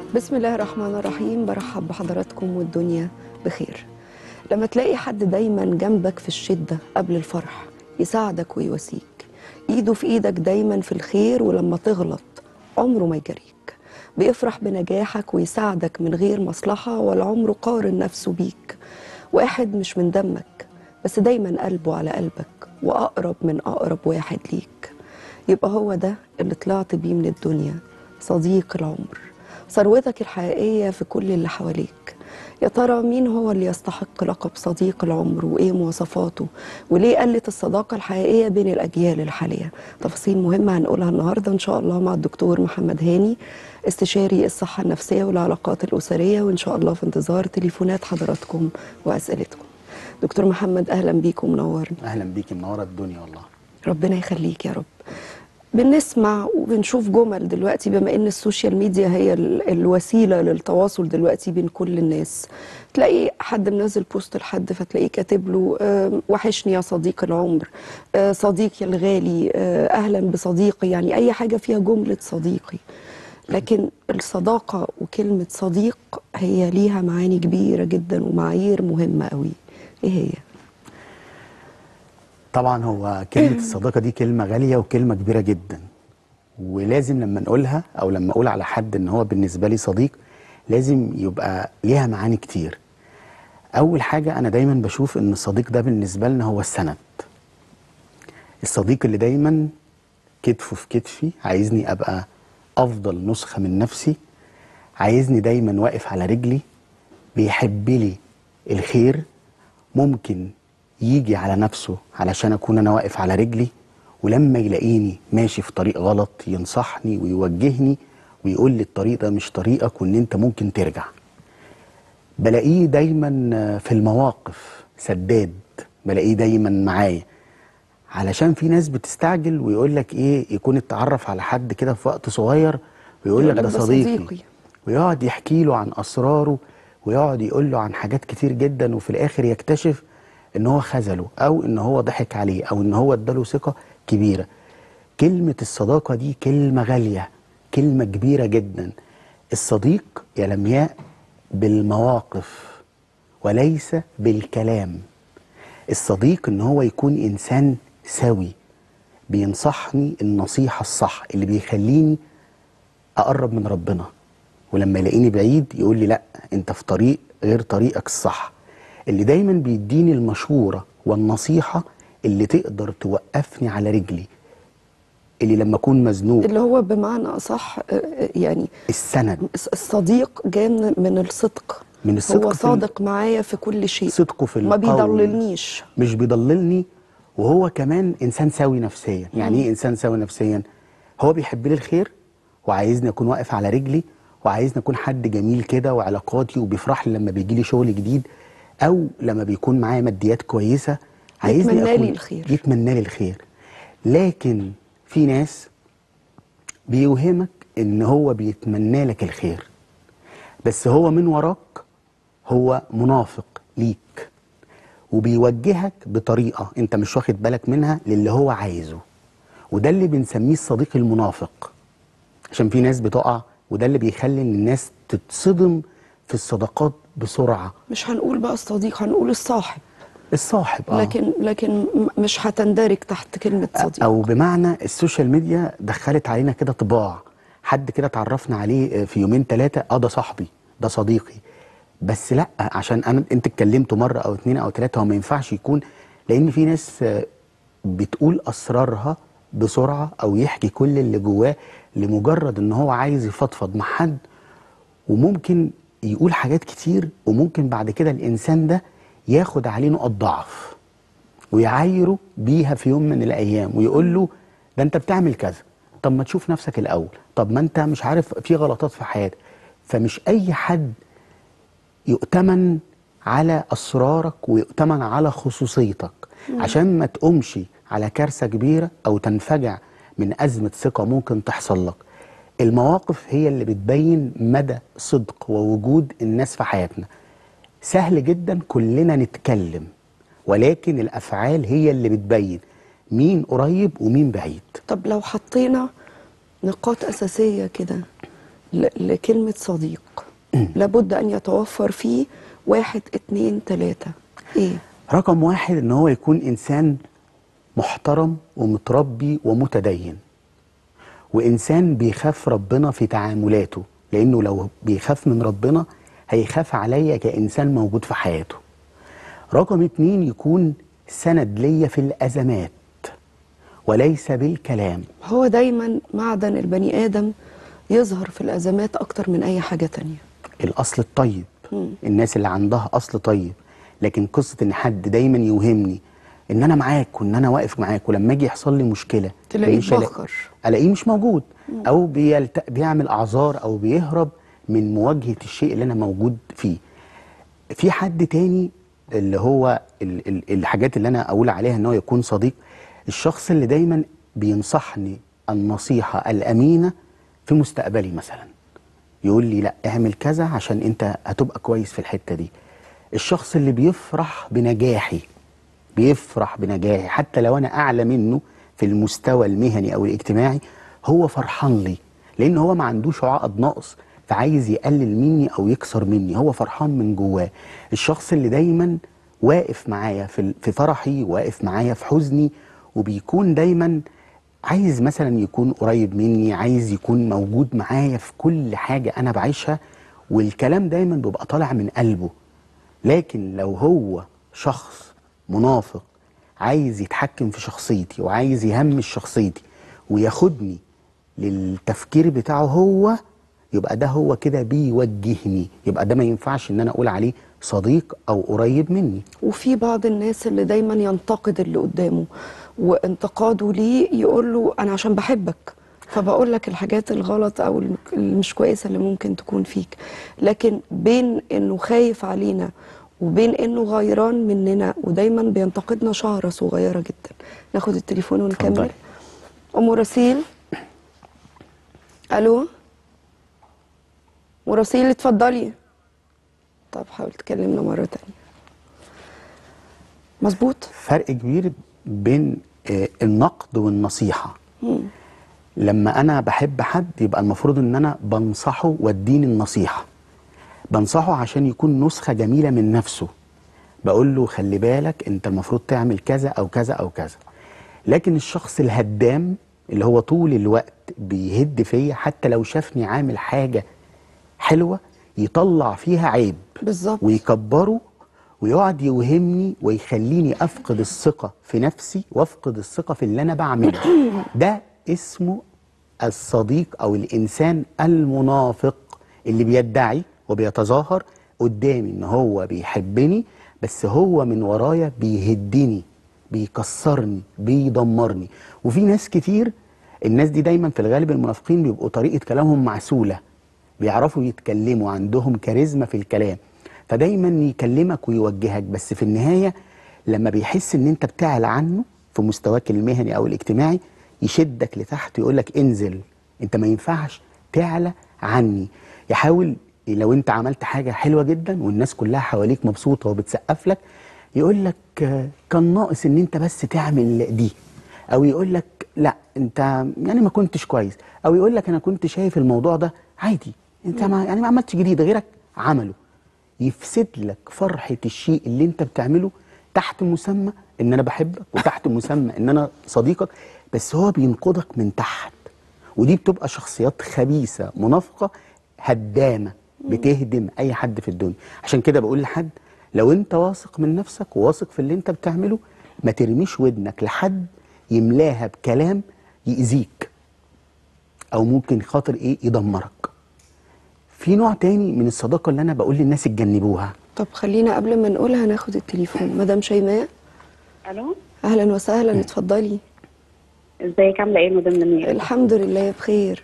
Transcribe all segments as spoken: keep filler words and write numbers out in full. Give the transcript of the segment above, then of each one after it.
بسم الله الرحمن الرحيم. برحب بحضراتكم والدنيا بخير. لما تلاقي حد دايما جنبك في الشدة قبل الفرح، يساعدك ويواسيك، ايده في ايدك دايما في الخير، ولما تغلط عمره ما يجريك، بيفرح بنجاحك ويساعدك من غير مصلحة ولا عمره قارن نفسه بيك. واحد مش من دمك بس دايما قلبه على قلبك وأقرب من أقرب واحد ليك، يبقى هو ده اللي طلعت بيه من الدنيا، صديق العمر، ثروتك الحقيقية في كل اللي حواليك. يا ترى مين هو اللي يستحق لقب صديق العمر، وإيه مواصفاته، وليه قلت الصداقة الحقيقية بين الأجيال الحالية؟ تفاصيل مهمة هنقولها النهاردة إن شاء الله مع الدكتور محمد هاني، استشاري الصحة النفسية والعلاقات الأسرية، وإن شاء الله في انتظار تليفونات حضراتكم وأسئلتكم. دكتور محمد أهلا بيك ومنورنا. أهلا بيك، منورة الدنيا والله. ربنا يخليك يا رب. بنسمع وبنشوف جمل دلوقتي، بما ان السوشيال ميديا هي الوسيله للتواصل دلوقتي بين كل الناس. تلاقي حد منزل بوست لحد فتلاقيه كاتب له أه وحشني يا صديق العمر، أه صديقي الغالي، أه اهلا بصديقي، يعني اي حاجه فيها جمله صديقي. لكن الصداقه وكلمه صديق هي ليها معاني كبيره جدا ومعايير مهمه قوي. ايه هي؟ طبعا هو كلمة الصداقة دي كلمة غالية وكلمة كبيرة جدا، ولازم لما نقولها أو لما أقول على حد إن هو بالنسبة لي صديق لازم يبقى ليها معاني كتير. أول حاجة أنا دايما بشوف إن الصديق ده بالنسبة لنا هو السند، الصديق اللي دايما كتفه في كتفي، عايزني أبقى أفضل نسخة من نفسي، عايزني دايما واقف على رجلي، بيحب لي الخير، ممكن يجي على نفسه علشان أكون أنا واقف على رجلي، ولما يلاقيني ماشي في طريق غلط ينصحني ويوجهني ويقول لي الطريق ده مش طريقك وإن أنت ممكن ترجع. بلاقيه دايما في المواقف سداد، بلاقيه دايما معايا، علشان في ناس بتستعجل ويقول لك إيه، يكون اتعرف على حد كده في وقت صغير ويقول لك ده صديقي, صديقي ويقعد يحكي له عن أسراره ويقعد يقول له عن حاجات كتير جدا، وفي الآخر يكتشف ان هو خذله او ان هو ضحك عليه او ان هو اداله ثقة كبيرة. كلمة الصداقة دي كلمة غالية، كلمة كبيرة جدا. الصديق يا لمياء بالمواقف وليس بالكلام. الصديق ان هو يكون انسان سوي، بينصحني النصيحة الصح اللي بيخليني اقرب من ربنا، ولما يلاقيني بعيد يقول لي لا انت في طريق غير طريقك الصح، اللي دايما بيديني المشورة والنصيحة اللي تقدر توقفني على رجلي، اللي لما أكون مزنوق، اللي هو بمعنى أصح يعني السند. الصديق جاي من الصدق، من الصدق، هو صادق معايا في كل شيء، صدقه في ما القول، بيضللنيش، مش بيضللني، وهو كمان إنسان سوي نفسيا. يعني إيه إنسان سوي نفسيا؟ هو بيحب لي الخير وعايزني أكون واقف على رجلي، وعايزني أكون حد جميل كده وعلاقاتي، وبيفرح لي لما بيجي لي شغل جديد او لما بيكون معايا ماديات كويسه، عايزني يتمنى أكون لي الخير، يتمنى لي الخير. لكن في ناس بيوهمك ان هو بيتمنى لك الخير، بس هو من وراك هو منافق ليك، وبيوجهك بطريقه انت مش واخد بالك منها للي هو عايزه، وده اللي بنسميه الصديق المنافق. عشان في ناس بتقع، وده اللي بيخلي ان الناس تتصدم في الصداقات بسرعه. مش هنقول بقى الصديق، هنقول الصاحب. الصاحب اه لكن لكن مش هتندرج تحت كلمه صديق، او بمعنى السوشيال ميديا دخلت علينا كده طباع، حد كده اتعرفنا عليه في يومين ثلاثه اه ده صاحبي ده صديقي، بس لا، عشان انا انت اتكلمتوا مره او اتنين او ثلاثه هو ما ينفعش يكون، لان في ناس بتقول اسرارها بسرعه او يحكي كل اللي جواه لمجرد ان هو عايز يفضفض مع حد، وممكن يقول حاجات كتير، وممكن بعد كده الانسان ده ياخد عليه نقط ضعف ويعايره بيها في يوم من الايام، ويقول له ده انت بتعمل كذا، طب ما تشوف نفسك الاول، طب ما انت مش عارف في غلطات في حياتك. فمش اي حد يؤتمن على اسرارك ويؤتمن على خصوصيتك، عشان ما تقومش على كارثه كبيره او تنفجع من ازمه ثقه ممكن تحصل لك. المواقف هي اللي بتبين مدى صدق ووجود الناس في حياتنا. سهل جدا كلنا نتكلم، ولكن الأفعال هي اللي بتبين مين قريب ومين بعيد. طب لو حطينا نقاط أساسية كده ل- لكلمة صديق لابد أن يتوفر فيه واحد اتنين تلاتة. إيه؟ رقم واحد ان هو يكون انسان محترم ومتربي ومتدين، وانسان بيخاف ربنا في تعاملاته، لانه لو بيخاف من ربنا هيخاف عليا كانسان موجود في حياته. رقم اتنين يكون سند ليا في الازمات وليس بالكلام. هو دايما معدن البني آدم يظهر في الأزمات أكتر من أي حاجة تانية. الاصل الطيب، مم. الناس اللي عندها اصل طيب. لكن قصه ان حد دايما يوهمني ان انا معاك وان انا واقف معاك، ولما اجي يحصل لي مشكله تلاقيه مش ألاقي- بخر. الاقيه مش موجود، او بيلت... بيعمل اعذار او بيهرب من مواجهه الشيء اللي انا موجود فيه. في حد تاني اللي هو ال... ال... الحاجات اللي انا اقول عليها ان هو يكون صديق، الشخص اللي دايما بينصحني النصيحه الامينه في مستقبلي. مثلا يقول لي لا اعمل كذا عشان انت هتبقى كويس في الحته دي. الشخص اللي بيفرح بنجاحي، بيفرح بنجاحي حتى لو انا اعلى منه في المستوى المهني او الاجتماعي، هو فرحان لي لان هو ما عندوش عقد نقص فعايز يقلل مني او يكسر مني، هو فرحان من جواه. الشخص اللي دايما واقف معايا في في فرحي، واقف معايا في حزني، وبيكون دايما عايز مثلا يكون قريب مني، عايز يكون موجود معايا في كل حاجة أنا بعيشها، والكلام دايما بيبقى طالع من قلبه. لكن لو هو شخص منافق عايز يتحكم في شخصيتي وعايز يهمش شخصيتي وياخدني للتفكير بتاعه هو، يبقى ده هو كده بيوجهني، يبقى ده ما ينفعش ان انا اقول عليه صديق او قريب مني. وفي بعض الناس اللي دايما ينتقد اللي قدامه، وانتقاده ليه يقول له أنا عشان بحبك فبقول لك الحاجات الغلط أو اللي مش كويسة اللي ممكن تكون فيك. لكن بين إنه خايف علينا وبين إنه غيران مننا ودايما بينتقدنا شهرة صغيرة جدا. ناخد التليفون ونكمل. اتفضلي. أم رسيل. ألو مراسيل، اتفضلي. طب حاول تكلمنا مرة تانية. مظبوط. فرق كبير بين آه، النقد والنصيحة. مم. لما انا بحب حد يبقى المفروض ان انا بنصحه واديني النصيحة، بنصحه عشان يكون نسخة جميلة من نفسه، بقول له خلي بالك انت المفروض تعمل كذا او كذا او كذا. لكن الشخص الهدام اللي هو طول الوقت بيهد فيا، حتى لو شافني عامل حاجة حلوة يطلع فيها عيب بالظبط. ويكبره ويقعد يوهمني ويخليني افقد الثقة في نفسي وافقد الثقة في اللي انا بعمله. ده اسمه الصديق او الانسان المنافق اللي بيدعي وبيتظاهر قدامي ان هو بيحبني، بس هو من ورايا بيهدني، بيكسرني، بيدمرني. وفي ناس كتير، الناس دي دايما في الغالب المنافقين بيبقوا طريقة كلامهم معسولة، بيعرفوا يتكلموا، عندهم كاريزما في الكلام، فدايما يكلمك ويوجهك، بس في النهاية لما بيحس ان انت بتعلى عنه في مستواك المهني او الاجتماعي يشدك لتحت ويقولك انزل، انت ما ينفعش تعلى عني. يحاول لو انت عملت حاجة حلوة جدا والناس كلها حواليك مبسوطة وبتسقف لك، يقولك آه، كان ناقص ان انت بس تعمل دي، او يقولك لا انت يعني ما كنتش كويس، او يقولك انا كنت شايف الموضوع ده عادي، انت ما يعني ما عملتش جديد غيرك عمله. يفسد لك فرحة الشيء اللي انت بتعمله تحت مسمى ان انا بحبك وتحت مسمى ان انا صديقك، بس هو بينقضك من تحت. ودي بتبقى شخصيات خبيثة منافقة هدامة بتهدم اي حد في الدنيا. عشان كده بقول لحد لو انت واثق من نفسك وواثق في اللي انت بتعمله، ما ترميش ودنك لحد يملاها بكلام يأذيك او ممكن خاطر ايه يدمرك. في نوع تاني من الصداقة اللي انا بقول للناس اتجنبوها. طب خلينا قبل ما نقولها ناخد التليفون. مدام شيماء. الو. اهلا وسهلا، اتفضلي. ازيك عامله ايه مدام نمير؟ الحمد لله بخير.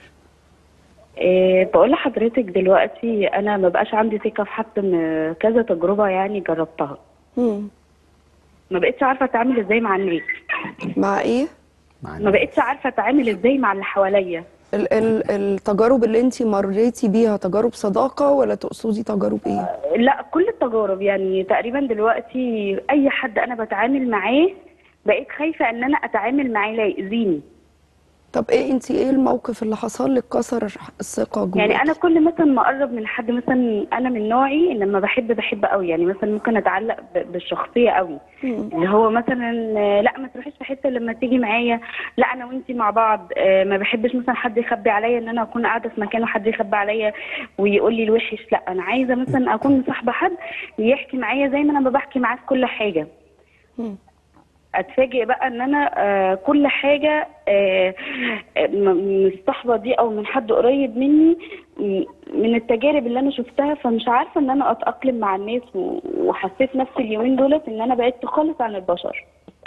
إيه بقول لحضرتك دلوقتي انا ما بقاش عندي ثقه في حد من كذا تجربه يعني جربتها. مم. ما بقتش عارفه اتعامل ازاي مع الناس. مع ايه؟ ما بقتش عارفه اتعامل ازاي مع اللي حواليا. ال ال التجارب اللي انت مريتي بيها تجارب صداقة ولا تقصدي تجارب ايه؟ لا كل التجارب يعني تقريبا دلوقتي اي حد انا بتعامل معاه بقيت خايفه ان انا اتعامل معاه لا يأذيني. طب ايه انت ايه الموقف اللي حصل لك كسر الثقه جواكي؟ يعني انا كل مثلا ما اقرب من حد، مثلا انا من نوعي ان لما بحب بحب قوي، يعني مثلا ممكن اتعلق ب- بالشخصيه قوي. مم. اللي هو مثلا آه، لا ما تروحيش في حته لما تيجي معايا، لا انا وانتي مع بعض. آه، ما بحبش مثلا حد يخبي عليا، ان انا اكون قاعده في مكان وحد يخبي عليا ويقول لي الوحش. لا انا عايزه مثلا اكون مصاحبه حد يحكي معايا زي ما انا بحكي معاه في كل حاجه. مم. اتفاجئ بقى ان انا آه كل حاجه آه آه، م- من الصحبه دي او من حد قريب مني، م- من التجارب اللي انا شفتها، فمش عارفه ان انا اتاقلم مع الناس، و- وحسيت نفسي اليومين دولت ان انا بعدت خالص عن البشر.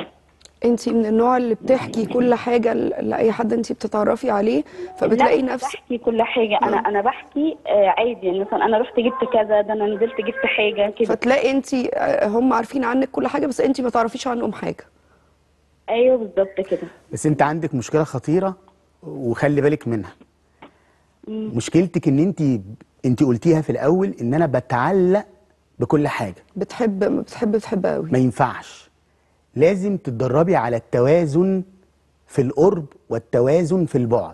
انت من النوع اللي بتحكي كل حاجه ل- لاي حد انت بتتعرفي عليه، لا فبتلاقي مش نفسك. بحكي كل حاجه، انا آه. انا بحكي آه عادي، يعني مثلا انا رحت جبت كذا، ده انا نزلت جبت حاجه كده. فتلاقي انت هم عارفين عنك كل حاجه بس انت ما تعرفيش عنهم حاجه. ايوه بالظبط كده. بس انت عندك مشكله خطيره وخلي بالك منها. مم. مشكلتك ان انت انت قلتيها في الاول ان انا بتعلق بكل حاجه. بتحب بتحب بتحب قوي. ما ينفعش. لازم تتدربي على التوازن في القرب والتوازن في البعد.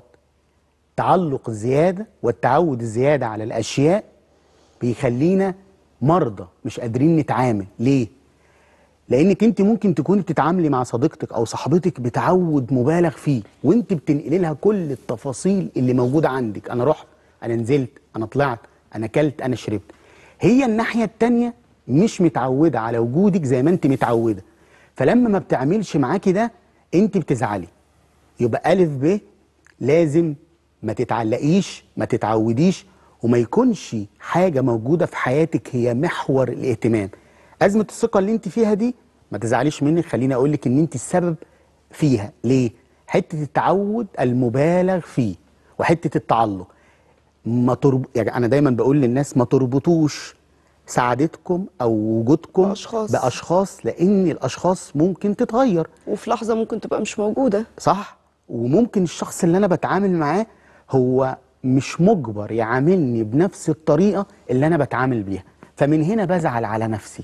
تعلق الزياده والتعود الزياده على الاشياء بيخلينا مرضى مش قادرين نتعامل. ليه؟ لانك انت ممكن تكوني بتتعاملي مع صديقتك او صاحبتك بتعود مبالغ فيه، وانت بتنقلي لها كل التفاصيل اللي موجوده عندك. انا رحت، انا نزلت، انا طلعت، انا اكلت، انا شربت. هي الناحيه التانيه مش متعوده على وجودك زي ما انت متعوده، فلما ما بتعملش معاكي ده انت بتزعلي. يبقى الف ب، لازم ما تتعلقيش، ما تتعوديش، وما يكونش حاجه موجوده في حياتك هي محور الاهتمام. ازمه الثقه اللي انت فيها دي ما تزعليش منك، خليني اقول لك ان انت السبب فيها. ليه؟ حته التعود المبالغ فيه وحته التعلق. ما ترب... يعني انا دايما بقول للناس ما تربطوش سعادتكم او وجودكم بأشخاص. باشخاص، لان الاشخاص ممكن تتغير. وفي لحظه ممكن تبقى مش موجوده. صح؟ وممكن الشخص اللي انا بتعامل معاه هو مش مجبر يعاملني بنفس الطريقه اللي انا بتعامل بيها، فمن هنا بزعل على نفسي.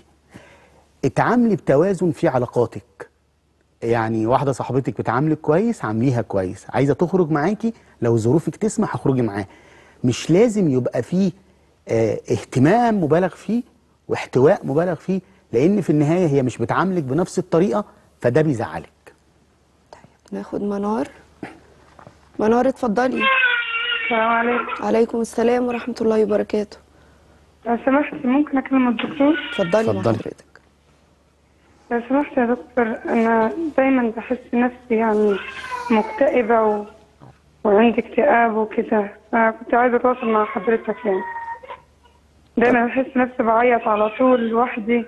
اتعاملي بتوازن في علاقاتك. يعني واحده صاحبتك بتعاملك كويس، عامليها كويس. عايزه تخرج معاكي، لو ظروفك تسمح اخرجي معاه. مش لازم يبقى فيه اه اهتمام مبالغ فيه واحتواء مبالغ فيه، لان في النهايه هي مش بتعاملك بنفس الطريقه، فده بيزعلك. ناخد منار. منار اتفضلي. السلام عليكم. عليكم السلام ورحمه الله وبركاته. لو سمحت ممكن أكلم الدكتور؟ اتفضلي مع اتفضلي. حضرتك. لو سمحت يا دكتور، أنا دايما بحس نفسي يعني مكتئبة و... وعندي اكتئاب وكده، فكنت عايزة أتواصل مع حضرتك. يعني دايما بحس نفسي بعيط على طول لوحدي.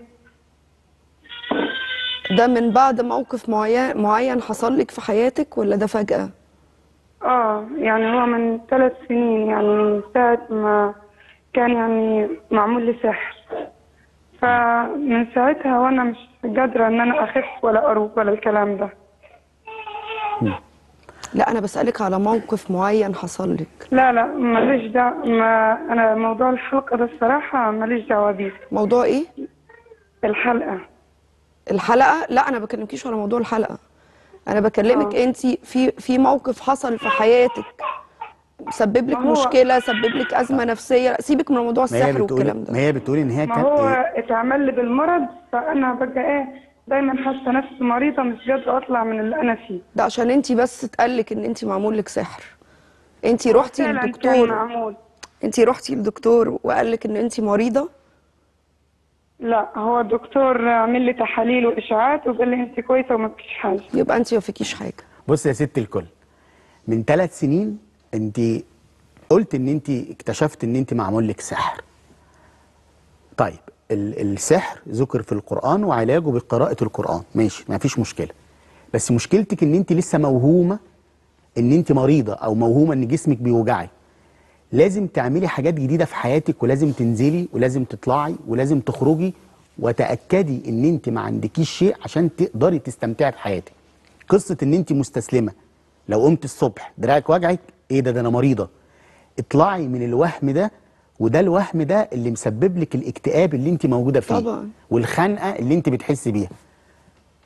ده من بعد موقف معين معين حصل لك في حياتك ولا ده فجأة؟ اه يعني هو من ثلاث سنين، يعني من ساعة ما كان يعني معمول لي سحر، فمن ساعتها وانا مش قادرة ان انا اخف ولا اروق ولا الكلام ده. لا أنا بسألك على موقف معين حصل لك. لا لا ماليش دعوة، ما انا موضوع الحلقة ده الصراحة ماليش دعوة بيه. موضوع إيه؟ الحلقة. الحلقة؟ لا أنا بكلمكيش على موضوع الحلقة. أنا بكلمك آه. أنت في في موقف حصل في حياتك سبب لك ما هو- مشكلة، سبب لك أزمة نفسية. لا سيبك من موضوع ما هي السحر بتقول والكلام ما ده. هي بتقول ان هي ما كان هو إيه؟ اتعمل لي بالمرض، فانا بقى ايه دايما حاسة نفسي مريضة، مش قادرة اطلع من اللي انا فيه. ده عشان أنت بس اتقالك إن أنت معمول لك سحر. أنت رحتي فعلا كان للدكتور. معمول. أنت رحتي للدكتور وقال لك إن أنت مريضة؟ لا هو الدكتور عمل لي تحاليل واشاعات وقال لي انت كويسة وما فيش حاجة. يبقى أنت ما فيكيش حاجة. بص يا ست الكل، من ثلاث سنين انت قلت ان انت اكتشفت ان انت معمول لك سحر. طيب ال- السحر ذكر في القرآن وعلاجه بقراءة القرآن، ماشي، ما فيش مشكلة. بس مشكلتك ان انت لسه موهومة ان انت مريضة او موهومة ان جسمك بيوجعك. لازم تعملي حاجات جديدة في حياتك، ولازم تنزلي ولازم تطلعي ولازم تخرجي، وتأكدي ان انت ما عندكيش شيء عشان تقدري تستمتعي بحياتك. قصة ان انت مستسلمة، لو قمت الصبح دراعك وجعك، ايه ده ده انا مريضة. اطلعي من الوهم ده، وده الوهم ده اللي مسبب لك الاكتئاب اللي انت موجودة فيه طبعا. والخنقة اللي انت بتحسي بيها.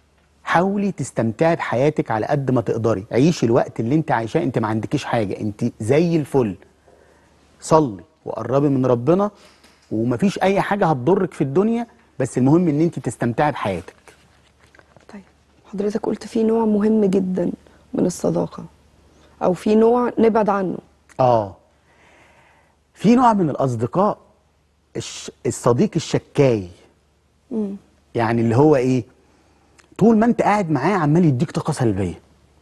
حاولي تستمتعي بحياتك على قد ما تقدري، عيشي الوقت اللي انت عايشاه، انت ما عندكيش حاجه، انت زي الفل. صلي وقربي من ربنا، ومفيش اي حاجه هتضرك في الدنيا، بس المهم ان انت تستمتعي بحياتك. طيب حضرتك قلت في نوع مهم جدا من الصداقه، او في نوع نبعد عنه. اه في نوع من الاصدقاء الش... الصديق الشكاي. مم. يعني اللي هو ايه، طول ما انت قاعد معاه عمال يديك طاقه سلبيه،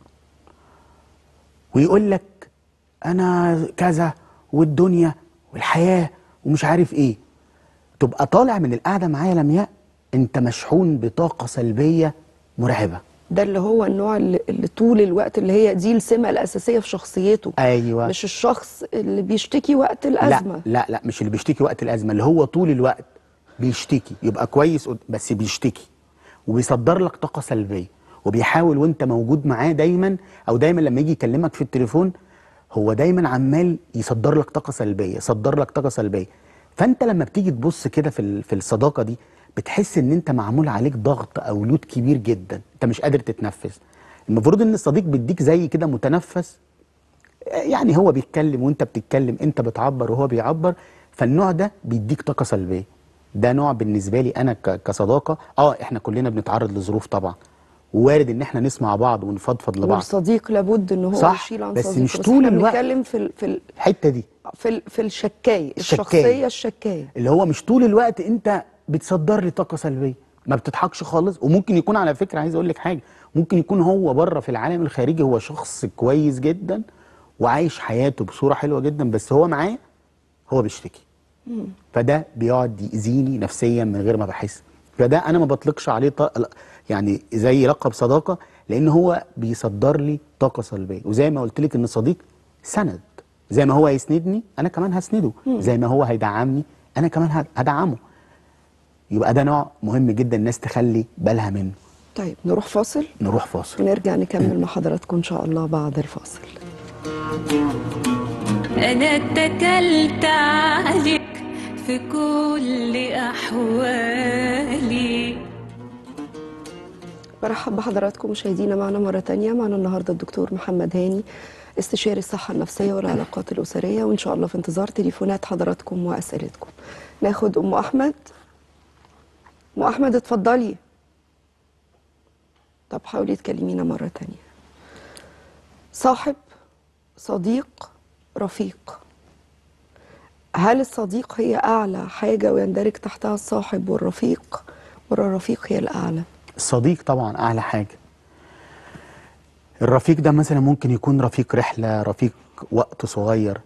ويقول لك انا كذا والدنيا والحياه ومش عارف ايه. تبقى طالع من القعده معاه يا لمياء انت مشحون بطاقه سلبيه مرعبه. ده اللي هو النوع اللي, اللي طول الوقت، اللي هي دي السمة الأساسية في شخصيته. ايوه. مش الشخص اللي بيشتكي وقت الأزمة. لا لا لا مش اللي بيشتكي وقت الازمه، اللي هو طول الوقت بيشتكي، يبقى كويس بس بيشتكي وبيصدر لك طاقه سلبيه، وبيحاول وانت موجود معاه دايما، او دايما لما يجي يكلمك في التليفون هو دايما عمال يصدر لك طاقه سلبيه، يصدر لك طاقه سلبيه. فانت لما بتيجي تبص كده في في الصداقه دي بتحس ان انت معمول عليك ضغط او لود كبير جدا، انت مش قادر تتنفس. المفروض ان الصديق بيديك زي كده متنفس، يعني هو بيتكلم وانت بتتكلم، انت بتعبر وهو بيعبر، فالنوع ده بيديك طاقه سلبيه. ده نوع بالنسبه لي انا كصداقه. اه احنا كلنا بنتعرض لظروف طبعا، ووارد ان احنا نسمع بعض ونفضفض لبعض، والصديق لابد ان هو صح، يشيل عن بس صديقه. مش طول احنا الوقت. بنتكلم في ال في ال الحته دي في ال في الشكاي، الشكاي. الشخصيه الشكايه، اللي هو مش طول الوقت انت بتصدر لي طاقه سلبيه، ما بتضحكش خالص. وممكن يكون على فكره عايز اقول لك حاجه، ممكن يكون هو بره في العالم الخارجي هو شخص كويس جدا وعايش حياته بصوره حلوه جدا، بس هو معاه هو بيشتكي. مم. فده بيقعد يأذيني نفسيا من غير ما بحس. فده انا ما بطلقش عليه ط... يعني زي لقب صداقه، لان هو بيصدر لي طاقه سلبيه. وزي ما قلت لك ان الصديق سند، زي ما هو هيسندني انا كمان هسنده، مم. زي ما هو هيدعمني انا كمان هدعمه. يبقى ده نوع مهم جدا الناس تخلي بالها منه. طيب نروح فاصل، نروح فاصل ونرجع نكمل مع حضراتكم ان شاء الله بعد الفاصل. أنا اتكلت عليك في كل أحوالي. برحب بحضراتكم مشاهدينا معنا مرة تانية. معنا النهاردة الدكتور محمد هاني، استشاري الصحة النفسية والعلاقات الأسرية، وإن شاء الله في انتظار تليفونات حضراتكم وأسئلتكم. ناخد أم أحمد. أم أحمد اتفضلي. طب حاولي تكلمينا مرة تانية. صاحب، صديق، رفيق. هل الصديق هي أعلى حاجة ويندرج تحتها الصاحب والرفيق، ولا الرفيق هي الأعلى؟ الصديق طبعا أعلى حاجة. الرفيق ده مثلا ممكن يكون رفيق رحلة، رفيق وقت صغير.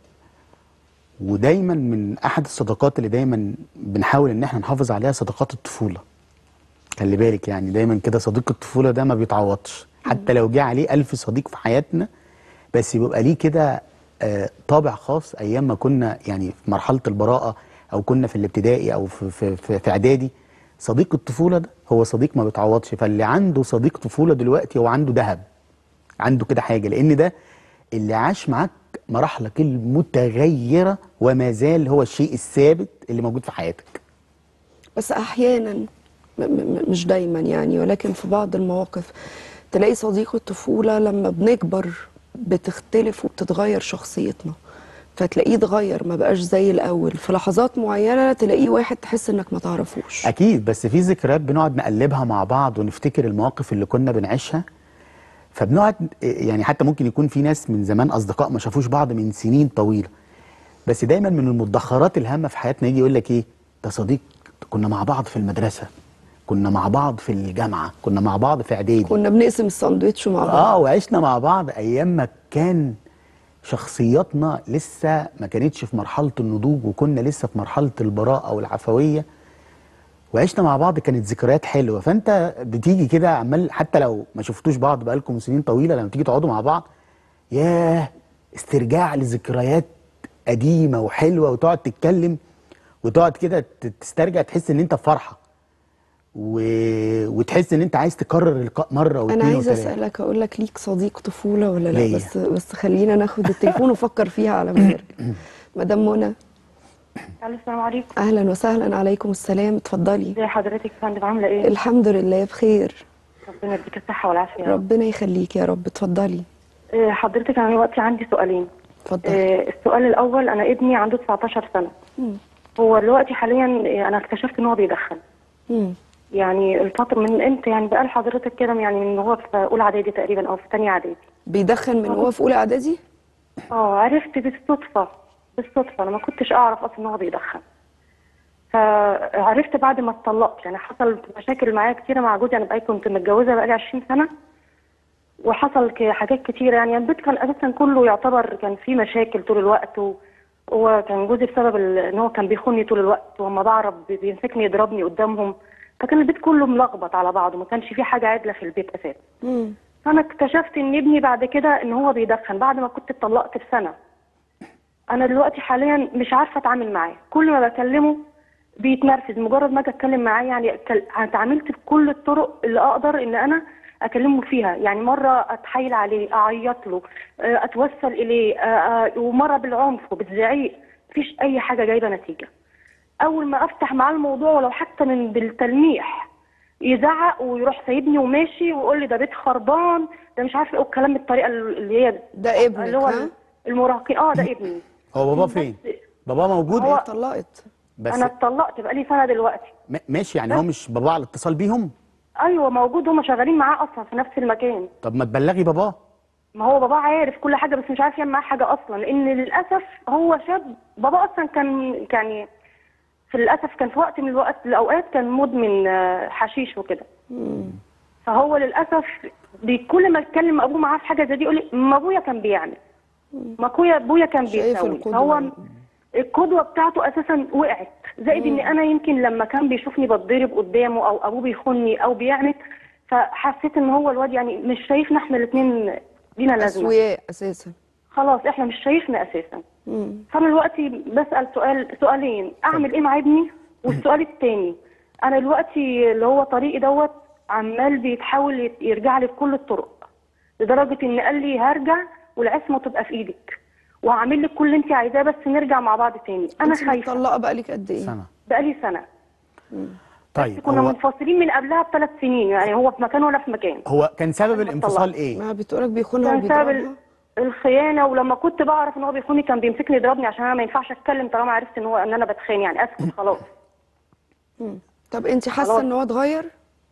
ودايما من أحد الصداقات اللي دايما بنحاول إن احنا نحافظ عليها صداقات الطفولة. خلي بالك يعني دايما كده صديق الطفولة ده ما بيتعوضش، حتى لو جه عليه ألف صديق في حياتنا بس بيبقى ليه كده آه طابع خاص. أيام ما كنا يعني في مرحلة البراءة أو كنا في الابتدائي أو في, في, في, في إعدادي، صديق الطفولة ده هو صديق ما بيتعوضش. فاللي عنده صديق طفولة دلوقتي هو عنده ذهب، عنده كده حاجة، لأن ده اللي عاش معاك مراحلك المتغيرة وما زال هو الشيء الثابت اللي موجود في حياتك. بس أحيانا م م مش دايما يعني، ولكن في بعض المواقف تلاقي صديق الطفولة لما بنكبر بتختلف وبتتغير شخصيتنا، فتلاقيه اتغير ما بقاش زي الأول. في لحظات معينة تلاقيه واحد تحس إنك ما تعرفوش. أكيد، بس في ذكريات بنقعد نقلبها مع بعض ونفتكر المواقف اللي كنا بنعيشها، فبنقعد يعني حتى ممكن يكون في ناس من زمان أصدقاء ما شافوش بعض من سنين طويلة، بس دايما من المدخرات الهامة في حياتنا يجي يقول لك إيه، ده صديق كنا مع بعض في المدرسة، كنا مع بعض في الجامعة، كنا مع بعض في إعدادي، كنا بنقسم الساندوتش مع بعض. آه وعشنا مع بعض أيام ما كان شخصياتنا لسه ما كانتش في مرحلة النضوج، وكنا لسه في مرحلة البراءة والعفوية، وعشنا مع بعض، كانت ذكريات حلوة. فأنت بتيجي كده عمال حتى لو ما شفتوش بعض بقالكم سنين طويلة، لما تيجي تقعدوا مع بعض ياه استرجاع لذكريات قديمة وحلوة، وتقعد تتكلم وتقعد كده تسترجع، تحس ان انت في فرحة و... وتحس ان انت عايز تكرر اللقاء مرة واثنين انا عايزه وثلاثة. اسالك، اقول لك ليك صديق طفولة ولا لا؟ ليه؟ بس بس خلينا ناخد التليفون ونفكر فيها على ما نرجع. مدام منى. السلام عليكم. اهلا وسهلا. عليكم السلام، اتفضلي. ازي حضرتك يا فندم، عامله ايه؟ الحمد لله بخير. ربنا يديك الصحة والعافية. ربنا يخليك يا رب. اتفضلي. آه، حضرتك أنا دلوقتي عندي سؤالين. اتفضلي. آه، السؤال الأول، أنا ابني عنده تسعتاشر سنة. مم. هو دلوقتي حاليا آه، أنا اكتشفت إن هو بيدخن. مم. يعني الفترة من إمتى؟ يعني بقى لحضرتك كده يعني من هو في أولى إعدادي تقريبا أو في تانية إعدادي. بيدخن من وهو في اولى اعدادي؟ اه، عرفت بالصدفة. بالصدفة أنا ما كنتش أعرف أصلا إن هو بيدخن. فعرفت بعد ما اتطلقت، يعني حصل مشاكل معايا كتيرة مع جوزي. أنا بقى كنت متجوزة بقالي عشرين سنة، وحصل ك- حاجات كتيرة. يعني البيت كان أساسا كله يعتبر كان فيه مشاكل طول الوقت، و- وهو كان جوزي بسبب ال- إن هو كان بيخوني طول الوقت، وأما بعرف بي- بيمسكني يضربني قدامهم. فكان البيت كله ملخبط على بعضه، ما كانش فيه حاجة عادلة في البيت أساسا. مم. فأنا اكتشفت إن ابني بعد كده إن هو بيدخن بعد ما كنت اتطلقت بسنة. أنا دلوقتي حاليا مش عارفة أتعامل معاه، كل ما بكلمه بيتنرفز. مجرد ما اجي اتكلم معاه يعني اتكل- اتعاملت بكل الطرق اللي اقدر ان انا اكلمه فيها. يعني مره اتحايل عليه، اعيط له، آه، اتوسل اليه، آه، آه، ومره بالعنف وبالزعيق. مفيش اي حاجه جايبه نتيجه. اول ما افتح معاه الموضوع ولو حتى من بالتلميح يزعق ويروح سايبني وماشي ويقول لي ده بيت خربان، ده مش عارفه ايه الكلام بالطريقه اللي هي ده ابنك اللي هو ها؟ المراهقين. اه ده ابني. هو بابا فين؟ بابا موجود؟ هو- اتطلقت. بس انا اتطلقت بقالي سنه دلوقتي. م- ماشي، يعني هو مش بابا على اتصال بيهم؟ ايوه موجود، هما شغالين معاه اصلا في نفس المكان. طب ما تبلغي باباه. ما هو بابا عارف كل حاجه بس مش عارف يعمل معاه حاجه اصلا، لان للاسف هو شاب. بابا اصلا كان يعني في للاسف كان في وقت من الوقت الاوقات كان مدمن آه، حشيش وكده. فهو للاسف بي- كل ما اتكلم مع ابوه معاه في حاجه زي دي يقول لي ما ابويا كان بيعمل، ما ابويا ابويا كان شايف بيسوي. القدوة. فهو القدوه بتاعته اساسا وقعت. زائد ان انا يمكن لما كان بيشوفني بتضرب قدامه او ابوه بيخوني او بيعمل، فحسيت ان هو الواد يعني مش شايفنا احنا الاثنين لينا لازمه. اسوياء اساسا. خلاص احنا مش شايفنا اساسا. مم. فانا دلوقتي بسال سؤال سؤالين، اعمل ايه مع ابني؟ والسؤال الثاني، انا دلوقتي اللي هو طريقي دوت عمال بيتحاول يت- يرجع لي بكل الطرق، لدرجه ان قال لي هرجع والعصمه تبقى في ايدك وهعمل لك كل اللي انت عايزاه بس نرجع مع بعض تاني. انا انت خايفه. مطلقه بقالك قد ايه؟ سنة. بقالي سنه. طيب كنا هو منفصلين من قبلها بثلاث سنين، يعني هو في مكان وانا في مكان. هو كان سبب أنا الانفصال اتطلقت. ايه؟ ما بتقولك بيخونها كان سبب وبيضربها. ال- الخيانه، ولما كنت بعرف ان هو بيخوني كان بيمسكني يضربني عشان انا ما ينفعش اتكلم طالما عرفت ان هو ان انا بتخان، يعني اسكت خلاص. مم. طب انت حاسه خلاص. ان هو اتغير؟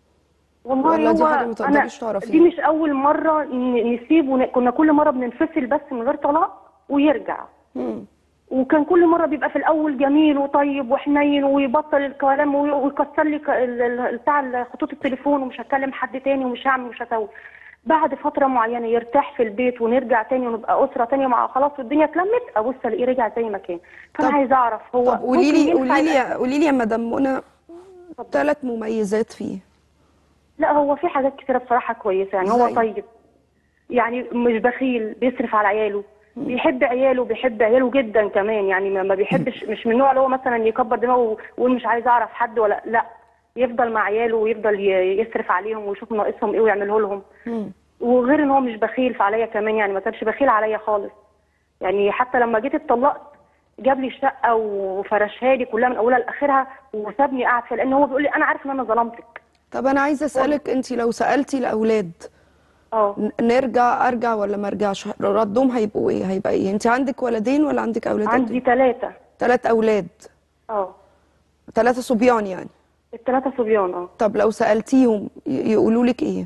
والله ولا دي هو حاجة ما تقدريش انا تعرفيها؟ دي مش اول مره ن- نسيب ون... كنا كل مره بننفصل بس من غير طلاق ويرجع. مم. وكان كل مره بيبقى في الاول جميل وطيب وحنين ويبطل الكلام وي- ويكسر لي ك- ال- ال- بتاع خطوط التليفون ومش هكلم حد تاني ومش هعمل ومش هسوي. بعد فتره معينه يرتاح في البيت ونرجع تاني ونبقى اسره تانيه مع خلاص والدنيا اتلمت، ابص الاقيه رجع زي ما كان. فانا طب- عايزه اعرف هو طب قولي لي ممكن ينفع قولي لي يبقى- قولي لي يا مدام منى ثلاث مميزات فيه. لا هو في حاجات كتيره بصراحه كويسه، يعني هو زي؟ طيب، يعني مش بخيل، بيصرف على عياله، بيحب عياله، بيحب عياله جدا كمان. يعني ما ما بيحبش، مش من النوع اللي هو مثلا يكبر دماغه ويقول مش عايز اعرف حد ولا لا، يفضل مع عياله ويفضل ي- يصرف عليهم ويشوف ناقصهم ايه ويعمله لهم. مم. وغير ان هو مش بخيل فعليا كمان، يعني ما كانش بخيل عليا خالص. يعني حتى لما جيت اتطلقت جاب لي الشقه وفرشها لي كلها من اولها لاخرها وسابني قاعد فيها، لان هو بيقول لي انا عارف ان انا ظلمتك. طب انا عايزه اسالك، انت لو سالتي الاولاد اه ن- نرجع ارجع ولا ما ارجعش، ردهم هيبقوا ايه؟ هيبقى ايه؟ انت عندك ولدين ولا عندك اولاد؟ عندي ثلاثه. ثلاث اولاد. اه ثلاثه صبيان يعني. الثلاثه صبيان. اه طب لو سالتيهم يقولوا لك ايه؟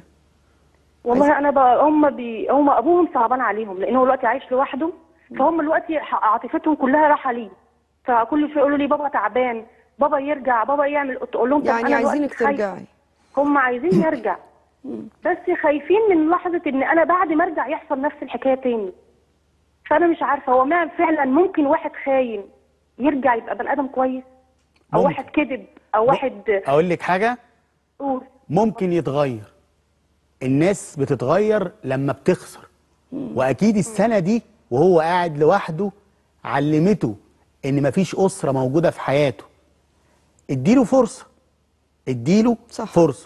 والله انا بقى هم بي هم ابوهم صعبان عليهم لان هو دلوقتي عايش لوحده، فهم دلوقتي ح- عاطفتهم كلها رايحه ليه. فكل شويه يقولوا لي بابا تعبان، بابا يرجع، بابا يعمل. تقول لهم طب يعني انا دلوقتي عايزينك خايفة. ترجعي. هم عايزين يرجع بس خايفين من لحظه ان انا بعد ما ارجع يحصل نفس الحكايه تاني. فانا مش عارفه هو ما فعلا ممكن واحد خاين يرجع يبقى بني ادم كويس، او ممكن. واحد كذب، او واحد اقول لك حاجه، قول. ممكن يتغير. الناس بتتغير لما بتخسر، واكيد السنه دي وهو قاعد لوحده علمته ان مفيش اسره موجوده في حياته. اديله فرصه، اديله صح. فرصه،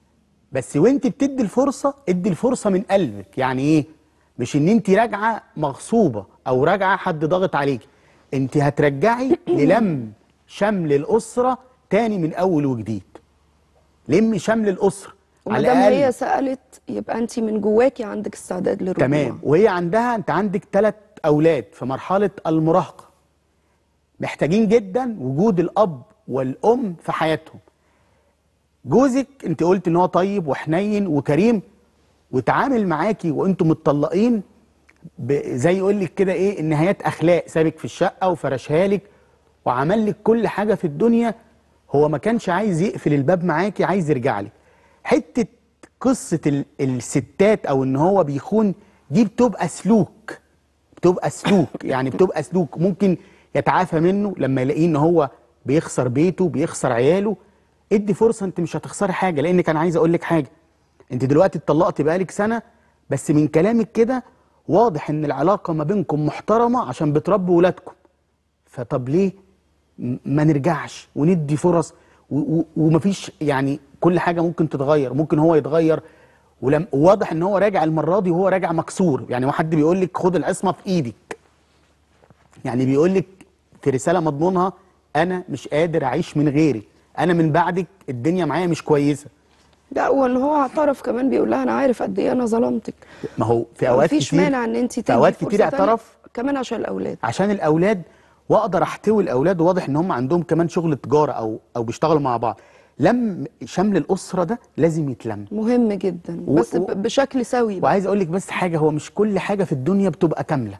بس وانت بتدي الفرصه ادي الفرصه من قلبك. يعني ايه؟ مش ان انت راجعه مغصوبه او راجعه حد ضاغط عليك، انت هترجعي للم شمل الاسره تاني من اول وجديد. لم شمل الاسره، وما على دام الأقل. هي سالت يبقى انت من جواكي عندك استعداد للرجوع. تمام. وهي عندها، انت عندك ثلاث اولاد في مرحله المراهقه، محتاجين جدا وجود الاب والام في حياتهم. جوزك انت قلت ان هو طيب وحنين وكريم، وتعامل معاكي وانتم متطلقين زي يقول لك كده ايه، النهايات اخلاق، سابك في الشقه وفرشها لك وعمل لك كل حاجه في الدنيا. هو ما كانش عايز يقفل الباب معاكي، عايز يرجع لك. حته قصه ال- الستات او ان هو بيخون دي بتبقى سلوك، بتبقى سلوك يعني بتبقى سلوك ممكن يتعافى منه لما يلاقيه ان هو بيخسر بيته، بيخسر عياله. ادي فرصه، انت مش هتخسري حاجه. لان كان عايز اقول لك حاجه، انت دلوقتي اتطلقتي بقالك سنه، بس من كلامك كده واضح ان العلاقه ما بينكم محترمه عشان بتربوا ولادكم. فطب ليه م- ما نرجعش وندي فرص و- و- ومفيش يعني، كل حاجه ممكن تتغير، ممكن هو يتغير. ولم واضح ان هو راجع المره دي وهو راجع مكسور. يعني هو حد بيقول لك خد العصمه في ايدك، يعني بيقول لك في رساله مضمونها انا مش قادر اعيش من غيري، انا من بعدك الدنيا معايا مش كويسه. لا، وان هو اعترف كمان بيقول لها انا عارف قد ايه انا ظلمتك. ما هو في اوقات كتير، مفيش مانع ان انت في تدي اوقات فرصة كتير تانية اعترف كمان عشان الاولاد. عشان الاولاد، واقدر احتوي الاولاد. وواضح ان هم عندهم كمان شغل تجاره او او بيشتغلوا مع بعض. لم شمل الاسره ده لازم يتلم. مهم جدا، و- بس و- ب- بشكل سوي بقى. وعايز اقول لك بس حاجه، هو مش كل حاجه في الدنيا بتبقى كامله.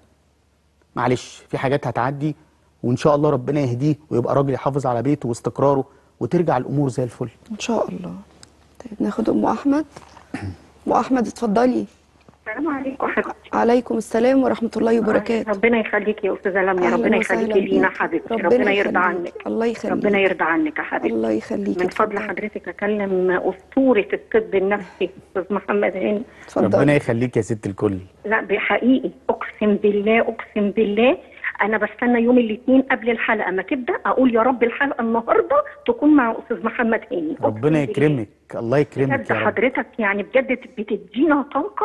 معلش، في حاجات هتعدي وان شاء الله ربنا يهديه ويبقى راجل يحافظ على بيته واستقراره وترجع الامور زي الفل. ان شاء الله. طيب ناخد ام احمد. ام احمد اتفضلي. السلام عليكم حبيبتي. عليكم السلام ورحمه الله وبركاته. ربنا يخليكي يا استاذه لميا، أهلاً ربنا وسهلاً يخليكي لينا بيك. حبيبتي، ربنا ربنا يرضى يخليك. عنك. الله يخليك. ربنا يرضى عنك يا حبيبتي. الله يخليك. من فضل حضرتك اكلم اسطوره الطب النفسي استاذ محمد هاني. اتفضلي. ربنا يخليك يا ست الكل. لا بحقيقي اقسم بالله اقسم بالله انا بستنى يوم الاثنين قبل الحلقه ما تبدا اقول يا رب الحلقه النهارده تكون مع استاذ محمد هاني. ربنا يكرمك، الله يكرمك بجد يا رب. حضرتك يعني بجد بتدينا طاقه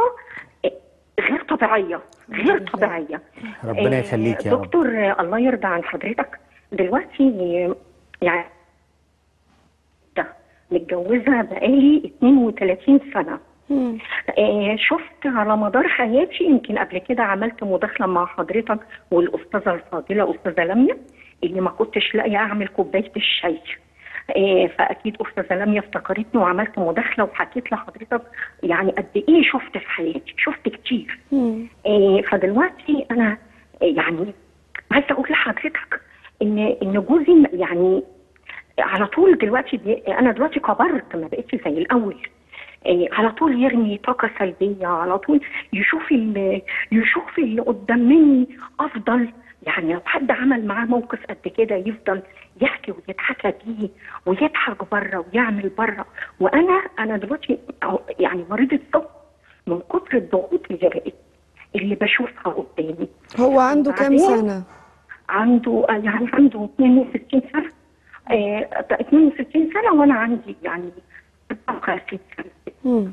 غير طبيعيه غير طبيعيه. ربنا يخليك يا رب. دكتور الله يرضى عن حضرتك، دلوقتي يعني ده متجوزه بقالي اثنين وثلاثين سنه. آه شفت على مدار حياتي، يمكن قبل كده عملت مداخله مع حضرتك والاستاذه الفاضله استاذه لميا اللي ما كنتش لاقيه اعمل كوبايه الشاي. آه فاكيد استاذه لميا افتكرتني وعملت مداخله وحكيت لحضرتك يعني قد ايه شفت في حياتي، شفت كتير. آه فدلوقتي انا يعني عايزه اقول لحضرتك ان ان جوزي يعني على طول دلوقتي بي انا دلوقتي كبرت ما بقتش زي الاول. آه على طول يرمي طاقه سلبيه، على طول يشوف اللي يشوف اللي قدام مني افضل. يعني لو حد عمل معاه موقف قد كده يفضل يحكي ويتحكى بيه ويضحك بره ويعمل بره. وانا انا دلوقتي يعني مريضه ضغط من كتر الضغوط اللي بقت اللي بشوفها قدامي. هو عنده كام سنه؟ عنده يعني عنده اثنين وستين سنه. آه اثنين وستين سنه وانا عندي يعني أربعة وخمسين سنه.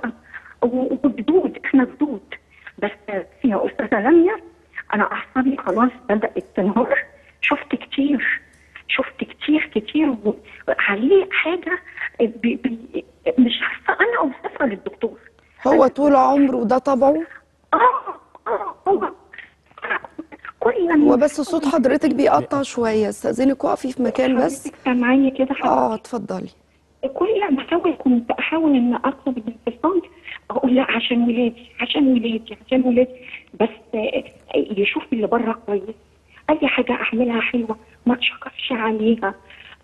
وجدود، احنا جدود. بس يا استاذه لميا انا اعصابي خلاص بدات تنهار. شفت كتير شفت كتير كتير عليه حاجه بي بي مش عارفه انا اوصفها للدكتور. هو طول عمره ده طبعه؟ اه اه هو كل هو بس صوت حضرتك بيقطع شويه، استاذنك وقفي في مكان بس. معايا كده اه اتفضلي. كل لما احاول كنت احاول ان اطلب الانفصال اقول لا عشان ولادي عشان ولادي عشان ولادي، بس يشوف اللي بره كويس، اي حاجه اعملها حلوه ما تشكرش عليها.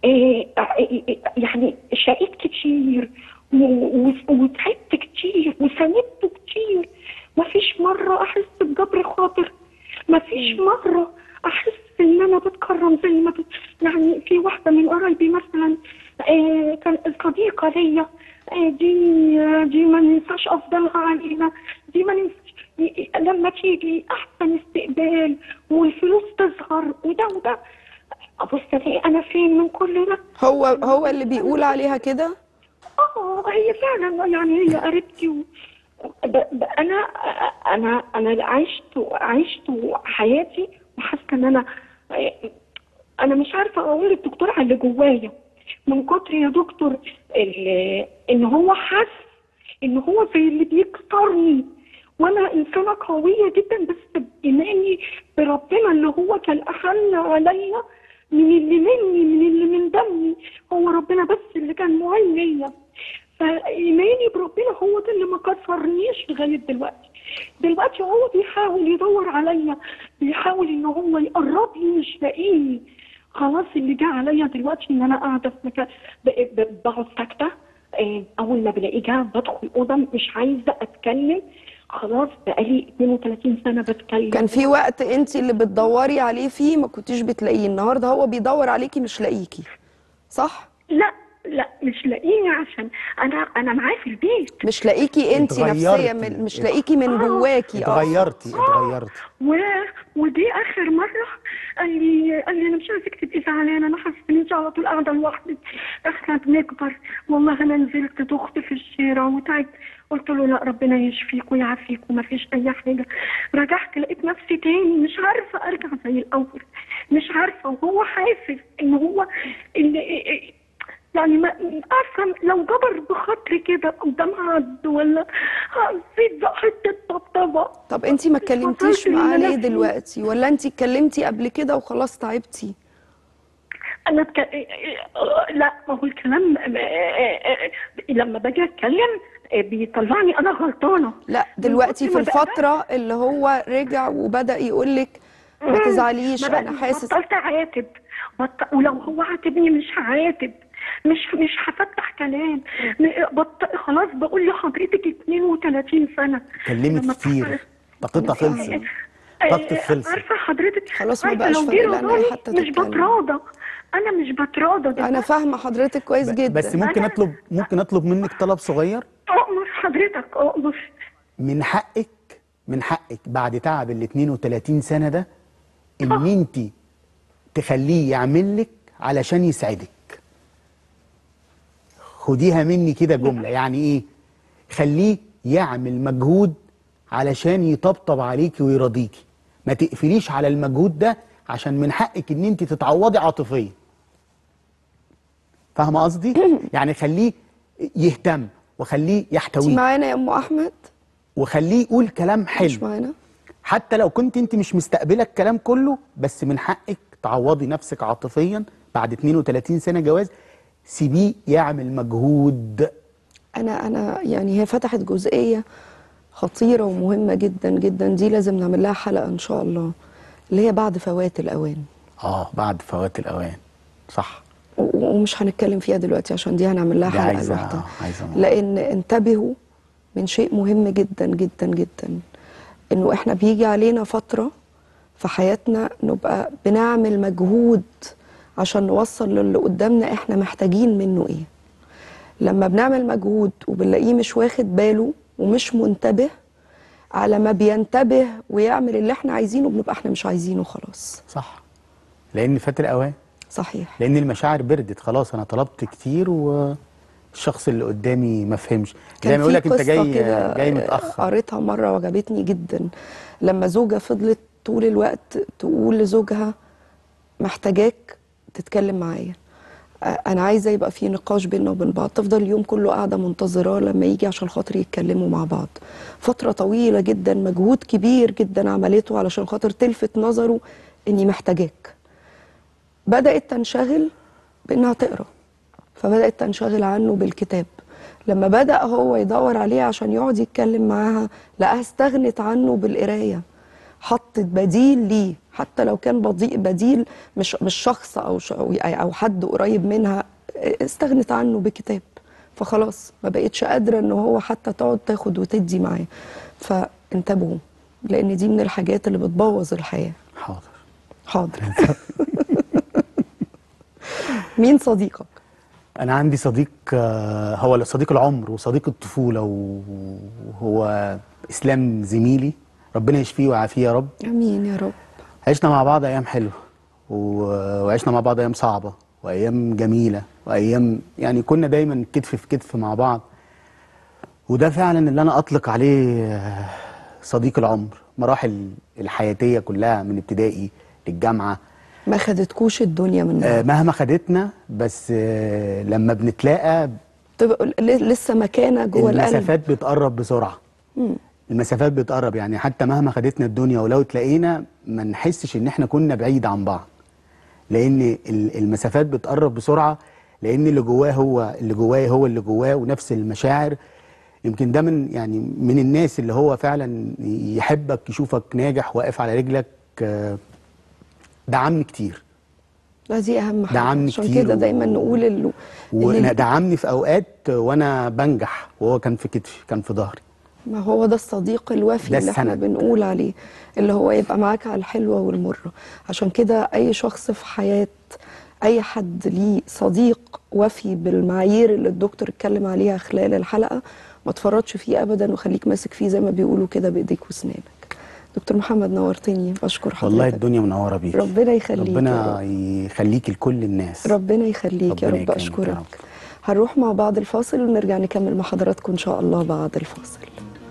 يعني شقيت كتير وتعبت كتير وساندته كتير، ما فيش مره احس بجبر خاطر، ما فيش مره احس ان انا بتكرم زي ما بت... يعني في واحده من قرايبي مثلا آه كان صديقه ليا آه دي آه دي ما ننساش افضلها علينا، دي ما ننساش لما تيجي احسن استقبال والفلوس تظهر وده وده. ابص الاقي انا فين من كل ده؟ هو هو اللي بيقول عليها كده؟ اه هي فعلا يعني هي قريبتي و... ب... ب... انا انا انا عشت عشت حياتي وحاسه ان انا انا مش عارفه اقول للدكتور على اللي جوايا من كتر يا دكتور ان هو حس ان هو زي اللي بيكسرني، وانا انسانه قويه جدا بس بايماني بربنا اللي هو كان احن عليا من اللي مني من اللي من دمي، هو ربنا بس اللي كان معين ليا. فايماني بربنا هو ده اللي ما كسرنيش لغايه دلوقتي. دلوقتي هو بيحاول يدور عليا، بيحاول ان هو يقرب لي مش لاقيني. خلاص اللي جه عليا دلوقتي ان انا قاعده في مكان ب- ب- بقعد ساكته، آه، اول ما بلاقيه جه بدخل اوضه مش عايزه اتكلم. خلاص بقالي اثنين وثلاثين سنه بتكلم. كان في وقت انت اللي بتدوري عليه فيه ما كنتيش بتلاقيه، النهارده هو بيدور عليكي مش لاقيكي، صح؟ لا لا مش لاقيني، عشان انا انا معاه في البيت. مش لاقيكي انت نفسيا، اتغيرتي. من- مش لاقيكي من جواكي. اه اتغيرتي اتغيرتي. و... ودي اخر مره قال لي قال لي انا مش عايزك تبقي زعلانه، انا حاسه ان انت على طول قاعده لوحدك، احنا بنكبر. والله انا نزلت دخت في الشارع وتعبت. قلت له لا ربنا يشفيك ويعافيك وما فيش اي حاجه. رجعت لقيت نفسي تاني مش عارفه ارجع زي الاول، مش عارفه. وهو حاسس ان هو ان يعني ما عارفه لو جبر بخاطري كده قدام حد ولا حسيت بحته طبطبه. طب انت ما اتكلمتيش وصلت معاه ليه لنفسي. دلوقتي؟ ولا انت اتكلمتي قبل كده وخلاص تعبتي؟ انا بك... لا ما هو الكلام لما باجي اتكلم بيطلعني انا غلطانه. لا دلوقتي في ما بقى- الفترة اللي هو رجع وبدأ يقولك ما تزعليش ما بقى- انا حاسس. بطلت اعاتب، بط... ولو هو عاتبني مش هعاتب، مش مش هفتح كلام. بط... خلاص بقول لحضرتك اثنين وثلاثين سنه كلمت لما كتير، طاقتها خلصت، آه، طاقتك خلصت. عارفه حضرتك خلاص ما عارفة بقاش لو فارق دي لها إن هي رضاني حتى مش تتكلم. بتراضى، انا مش بتراضى انا دلوقتي. فاهمة حضرتك كويس ب- جدا. بس ممكن اطلب ممكن اطلب منك طلب صغير. اؤمر حضرتك اؤمر. من حقك من حقك بعد تعب ال اثنين وثلاثين سنه ده ان انت تخليه يعمل لك علشان يسعدك. خديها مني كده جمله، يعني ايه؟ خليه يعمل مجهود علشان يطبطب عليكي ويرضيكي. ما تقفليش على المجهود ده، عشان من حقك ان انت تتعوضي عاطفيا. فاهمه قصدي؟ يعني خليه يهتم وخليه انت يحتويك معانا يا ام احمد؟ وخليه يقول كلام مش حلو. معانا؟ حتى لو كنت انت مش مستقبله الكلام كله، بس من حقك تعوضي نفسك عاطفيا بعد اثنين وثلاثين سنه جواز. سيبيه يعمل مجهود. انا انا يعني هي فتحت جزئيه خطيره ومهمه جدا جدا، دي لازم نعمل لها حلقه ان شاء الله، اللي هي بعد فوات الاوان. اه بعد فوات الاوان، صح. و- ومش هنتكلم فيها دلوقتي عشان دي هنعمل لها دي حلقه عايزة- لوحدها. عايزة موضوع. لان انتبهوا من شيء مهم جدا جدا جدا، انه احنا بيجي علينا فتره في حياتنا نبقى بنعمل مجهود عشان نوصل للي قدامنا احنا محتاجين منه ايه. لما بنعمل مجهود وبنلاقيه مش واخد باله ومش منتبه، على ما بينتبه ويعمل اللي احنا عايزينه بنبقى احنا مش عايزينه خلاص. صح، لان فات الاوان. صحيح. لان المشاعر بردت خلاص، انا طلبت كتير والشخص اللي قدامي ما فهمش. زي ما يقول لك انت جاي كده جاي متاخر. قريتها مره وعجبتني جدا، لما زوجه فضلت طول الوقت تقول لزوجها محتاجاك تتكلم معايا، انا عايزه يبقى في نقاش بيننا وبين بعض، تفضل اليوم كله قاعده منتظراه لما يجي عشان خاطر يتكلموا مع بعض. فتره طويله جدا، مجهود كبير جدا عملته علشان خاطر تلفت نظره اني محتاجاك. بدات تنشغل بانها تقرا، فبدات تنشغل عنه بالكتاب. لما بدا هو يدور عليه عشان يقعد يتكلم معاها لقاها استغنت عنه بالقرايه، حطت بديل ليه، حتى لو كان بضيء بديل مش مش شخص او ش- او حد قريب منها، استغنت عنه بكتاب. فخلاص ما بقتش قادره ان هو حتى تقعد تاخد وتدي معاه. فانتبهوا، لان دي من الحاجات اللي بتبوظ الحياه. حاضر حاضر. مين صديقك؟ انا عندي صديق، آه، هو صديق العمر وصديق الطفوله، وهو اسلام زميلي، ربنا يشفيه ويعافيه يا رب. امين يا رب. عشنا مع بعض ايام حلوه، و- وعشنا مع بعض ايام صعبه وايام جميله وايام يعني كنا دايما كتف في كتف مع بعض. وده فعلا اللي انا اطلق عليه آه، صديق العمر. مراحل الحياتيه كلها من ابتدائي للجامعه، ما خدتكوش الدنيا من آه، بعض. مهما خدتنا، بس آه، لما بنتلاقى تبقى ل- لسه مكانه جوه القلب. المسافات بتقرب بسرعه. مم. المسافات بتقرب، يعني حتى مهما خدتنا الدنيا ولو تلاقينا ما نحسش ان احنا كنا بعيد عن بعض، لان ال- المسافات بتقرب بسرعه، لان اللي جواه هو اللي جواه هو اللي جواه ونفس المشاعر. يمكن ده من يعني من الناس اللي هو فعلا يحبك يشوفك ناجح واقف على رجلك، آه، دعمني كتير. لا دي اهم حاجه، دعمني عشان كتير كده و- دايما نقول ال... ودعمني في اوقات وانا بنجح وهو كان في كتفي، كان في ظهري. ما هو ده الصديق الوفي ده اللي احنا السند. بنقول عليه، اللي هو يبقى معاك على الحلوة والمرة. عشان كده أي شخص في حياة أي حد ليه صديق وفي بالمعايير اللي الدكتور اتكلم عليها خلال الحلقة ما تفرطش فيه أبدا، وخليك ماسك فيه زي ما بيقولوا كده بإيديك وأسنانك. دكتور محمد نورتني، بشكر حضرتك. والله الدنيا منوره بيك. ربنا يخليك. ربنا يا يخليك لكل الناس. ربنا يخليك يا ربنا رب. يكرمك يا أشكرك. رب. هنروح مع بعض الفاصل ونرجع نكمل مع حضراتكم إن شاء الله بعد الفاصل.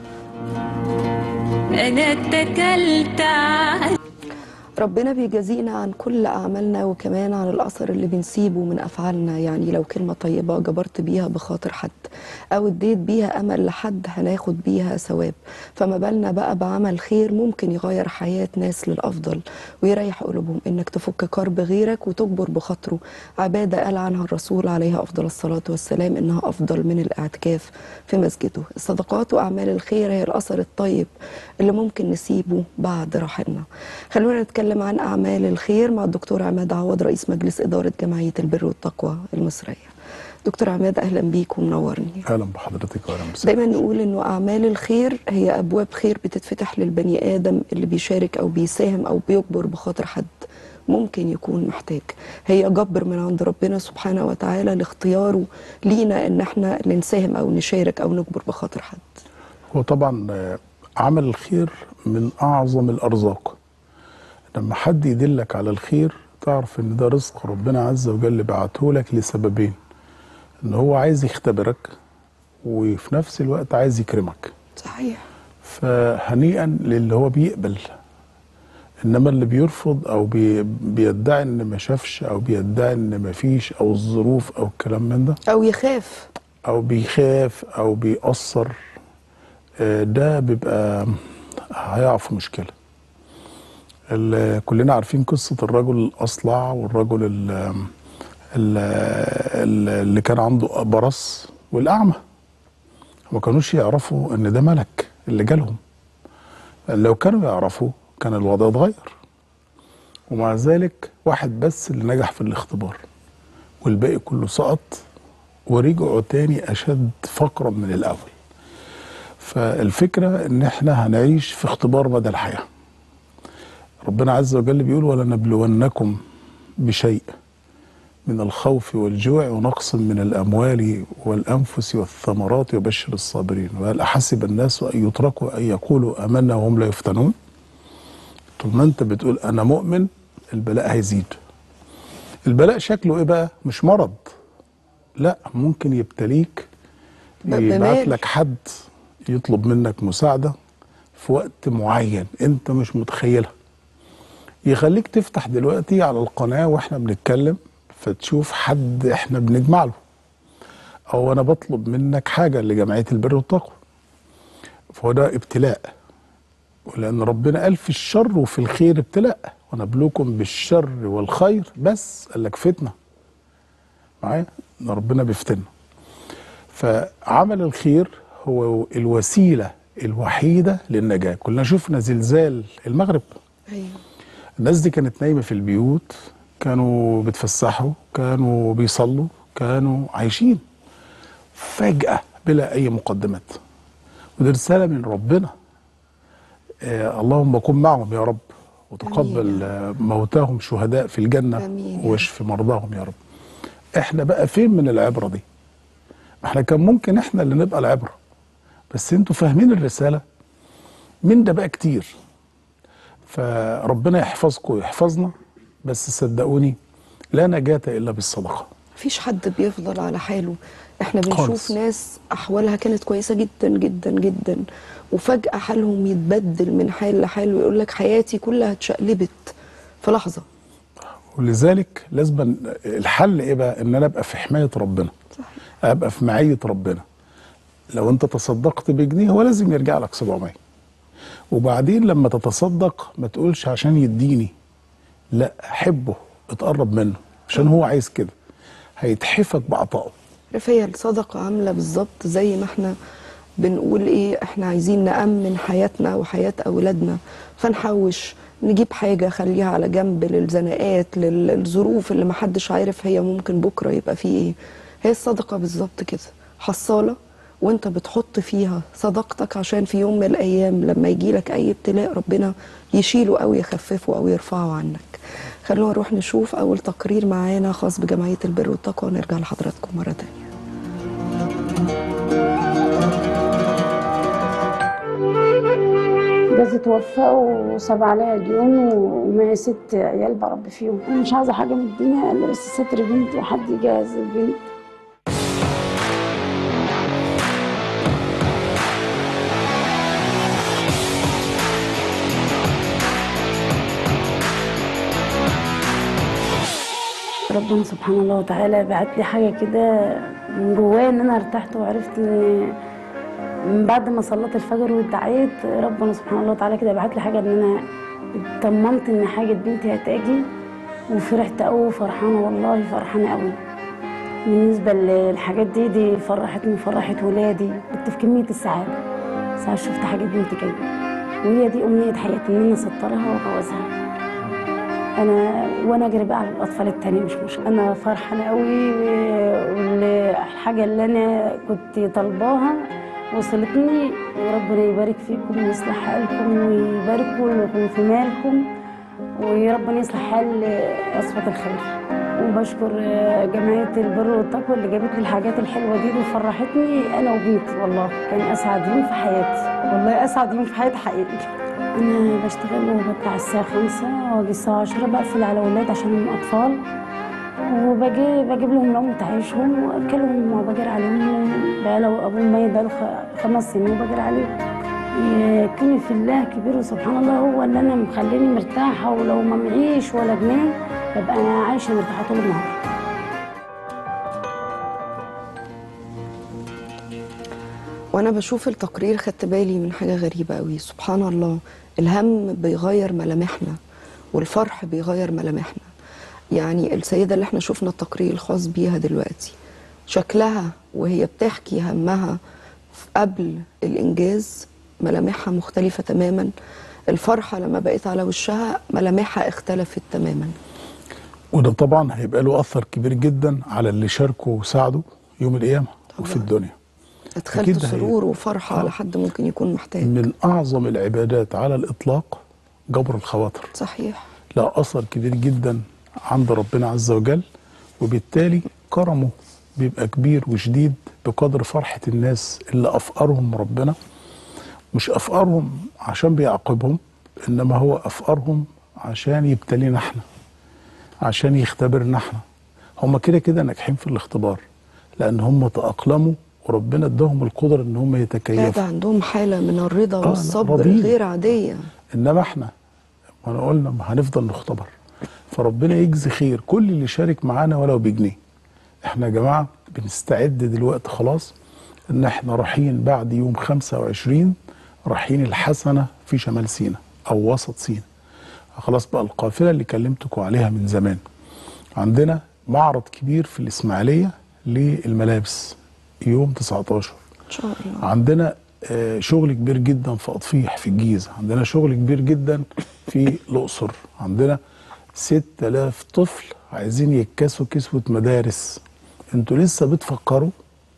أنا اتكلت على ربنا بيجازينا عن كل أعمالنا وكمان عن الأثر اللي بنسيبه من أفعالنا. يعني لو كلمة طيبة جبرت بيها بخاطر حد أو اديت بيها أمل لحد هناخد بيها ثواب، فما بالنا بقى بعمل خير ممكن يغير حياة ناس للأفضل ويريح قلوبهم. إنك تفك كرب غيرك وتجبر بخاطره عبادة قال عنها الرسول عليه أفضل الصلاة والسلام إنها أفضل من الاعتكاف في مسجده. الصدقات وأعمال الخير هي الأثر الطيب اللي ممكن نسيبه بعد رحلنا. خلونا نتكلم عن أعمال الخير مع الدكتور عماد عوض، رئيس مجلس إدارة جمعية البر والتقوى المصرية. دكتور عماد أهلا بيك ومنورني. اهلا بحضرتك واهلا بسك. دايما نقول إنه أعمال الخير هي أبواب خير بتتفتح للبني آدم اللي بيشارك أو بيساهم أو بيجبر بخاطر حد ممكن يكون محتاج. هي جبر من عند ربنا سبحانه وتعالى لاختياره لينا إن احنا اللي نساهم أو نشارك أو نجبر بخاطر حد. هو طبعا آه، عمل الخير من اعظم الارزاق. لما حد يدلك على الخير تعرف ان ده رزق ربنا عز وجل بعته لك لسببين: ان هو عايز يختبرك وفي نفس الوقت عايز يكرمك. صحيح. فهنيئا للي هو بيقبل، انما اللي بيرفض او بي بيدعي ان ما شافش او بيدعي ان ما فيش او الظروف او الكلام من ده أو يخاف او بيخاف او بيأثر، آه، ده بيبقى هيقع في مشكله. ال- كلنا عارفين قصه الرجل الاصلع والرجل ال- ال- ال- اللي كان عنده برص والاعمى. ما كانوش يعرفوا ان ده ملك اللي جالهم. لو كانوا يعرفوا كان الوضع اتغير. ومع ذلك واحد بس اللي نجح في الاختبار والباقي كله سقط ورجعوا تاني اشد فقرا من الاول. فالفكره ان احنا هنعيش في اختبار مدى الحياه. ربنا عز وجل بيقول: ولنبلونكم بشيء من الخوف والجوع ونقص من الاموال والانفس والثمرات وبشر الصابرين. وهل احسب الناس ان يتركوا ان يقولوا امنا وهم لا يفتنون؟ طول ما انت بتقول انا مؤمن البلاء هيزيد. البلاء شكله ايه بقى؟ مش مرض، لا، ممكن يبتليك يبعت لك حد يطلب منك مساعده في وقت معين انت مش متخيلها، يخليك تفتح دلوقتي على القناه واحنا بنتكلم فتشوف حد احنا بنجمع له، او انا بطلب منك حاجه لجمعيه البر والتقوى. فهو ده ابتلاء، ولان ربنا قال في الشر وفي الخير ابتلاء، ونبلوكم بالشر والخير، بس قال لك فتنه معايا ان ربنا بيفتنا. فعمل الخير هو الوسيله الوحيده للنجاه. كلنا شفنا زلزال المغرب. أيوه. الناس دي كانت نايمه في البيوت، كانوا بيتفسحوا، كانوا بيصلوا، كانوا عايشين، فجأة بلا أي مقدمات. ودي رسالة من ربنا. آه اللهم كن معهم يا رب، وتقبل آه موتاهم شهداء في الجنة، واشف مرضاهم يا رب. احنا بقى فين من العبرة دي؟ احنا كان ممكن احنا اللي نبقى العبرة، بس انتوا فاهمين الرسالة من ده بقى كتير. فربنا يحفظكم ويحفظنا، بس صدقوني لا نجاة إلا بالصدقة. مفيش حد بيفضل على حاله. احنا بنشوف خالص. ناس أحوالها كانت كويسة جدا جدا جدا وفجأة حالهم يتبدل من حال لحال ويقول لك حياتي كلها اتشقلبت في لحظة. ولذلك لازم الحل ايه بقى؟ ان انا ابقى في حماية ربنا. صحيح. ابقى في معيه ربنا. لو انت تصدقت بجنيه هو لازم يرجع لك سبعمية. وبعدين لما تتصدق ما تقولش عشان يديني، لا، حبه، اتقرب منه عشان هو عايز كده، هيتحفك بعطائه. هي الصدقة عاملة بالظبط زي ما احنا بنقول ايه، احنا عايزين نأمن حياتنا وحياة أولادنا، فنحوش نجيب حاجة خليها على جنب للزناقات، للظروف اللي محدش عارف هي ممكن بكرة يبقى فيه ايه. هي الصدقة بالظبط كده، حصالة وانت بتحط فيها صدقتك عشان في يوم من الأيام لما يجيلك أي ابتلاء ربنا يشيله أو يخففه أو يرفعه عنك. خلونا نروح نشوف أول تقرير معانا خاص بجمعية البر والتقوى ونرجع لحضراتكم مرة تانية. جوزي توفى وساب عليا ديون ومعي ست عيال بربي فيهم. انا مش عايزه حاجه من الدنيا الا بس ستر بنتي وحد يجهز البنت. ربنا سبحانه الله وتعالى بعت لي حاجه كده من جوايا ان انا ارتحت وعرفت ان من بعد ما صليت الفجر وادعيت ربنا سبحانه الله وتعالى كده بعت لي حاجه ان انا اطمنت ان حاجه بنتي هتاجي، وفرحت قوي وفرحانه، والله فرحانه قوي. بالنسبه للحاجات دي دي فرحتني وفرحت ولادي، كنت في كميه السعاده ساعه شفت حاجه بنتي جايه، وهي دي امنيه حياتي ان انا اسطرها واجوزها. انا وانا اجري بقى على الاطفال التانية مش مشكله. انا فرحانه قوي والحاجه اللي انا كنت طالباها وصلتني، وربنا يبارك فيكم ويصلح حالكم ويبارك لكم في مالكم، وربنا يصلح حال أسرة الخير. وبشكر جمعية البر والتقوى اللي جابت لي الحاجات الحلوة دي وفرحتني أنا وبنتي. والله كان أسعد يوم في حياتي، والله أسعد يوم في حياتي حقيقي. أنا بشتغل وبطلع الساعة خمسة وأجي الساعة عشرة، بقفل على أولاد عشان هم أطفال، وبجي بجيب لهم لقمة عيشهم وأكلهم وبجري عليهم. بقى لو أبوهم ميت بقاله خمس سنين وبجري عليهم. يكون في الله كبير وسبحان الله هو اللي أنا مخليني مرتاحة، ولو ما معيش ولا جنيه ببقى عايشة مرتاحة طول النهار. وأنا بشوف التقرير خدت بالي من حاجة غريبة قوي. سبحان الله، الهم بيغير ملامحنا والفرح بيغير ملامحنا. يعني السيدة اللي احنا شفنا التقرير الخاص بيها دلوقتي، شكلها وهي بتحكي همها قبل الإنجاز ملامحها مختلفة تماما. الفرحة لما بقيت على وشها ملامحها اختلفت تماما. وده طبعا هيبقى له أثر كبير جدا على اللي شاركوا وساعدوا يوم القيامة وفي الدنيا. ادخلت سرور وفرحة على حد ممكن يكون محتاج. من أعظم العبادات على الإطلاق جبر الخواطر. صحيح. له أثر كبير جدا عند ربنا عز وجل، وبالتالي كرمه بيبقى كبير وشديد بقدر فرحة الناس اللي أفقرهم ربنا. مش أفقرهم عشان بيعاقبهم، إنما هو أفقرهم عشان يبتلينا احنا، عشان يختبرنا احنا. هم كده كده ناجحين في الاختبار لأن هم تأقلموا وربنا اداهم القدرة إن هم يتكيفوا. ده عندهم حالة من الرضا آه والصبر غير عادية. إنما احنا وانا قلنا ما هنفضل نختبر. فربنا يجزي خير كل اللي شارك معانا ولو بجنيه. احنا يا جماعه بنستعد دلوقتي خلاص ان احنا رايحين بعد يوم خمسة وعشرين رايحين الحسنه في شمال سيناء او وسط سيناء. خلاص بقى القافله اللي كلمتكم عليها من زمان. عندنا معرض كبير في الاسماعيليه للملابس يوم تسعتاشر ان شاء الله. عندنا آه شغل كبير جدا في اطفيح في الجيزه، عندنا شغل كبير جدا في الاقصر، عندنا ستة آلاف طفل عايزين يتكسوا كسوه مدارس. انتوا لسه بتفكروا؟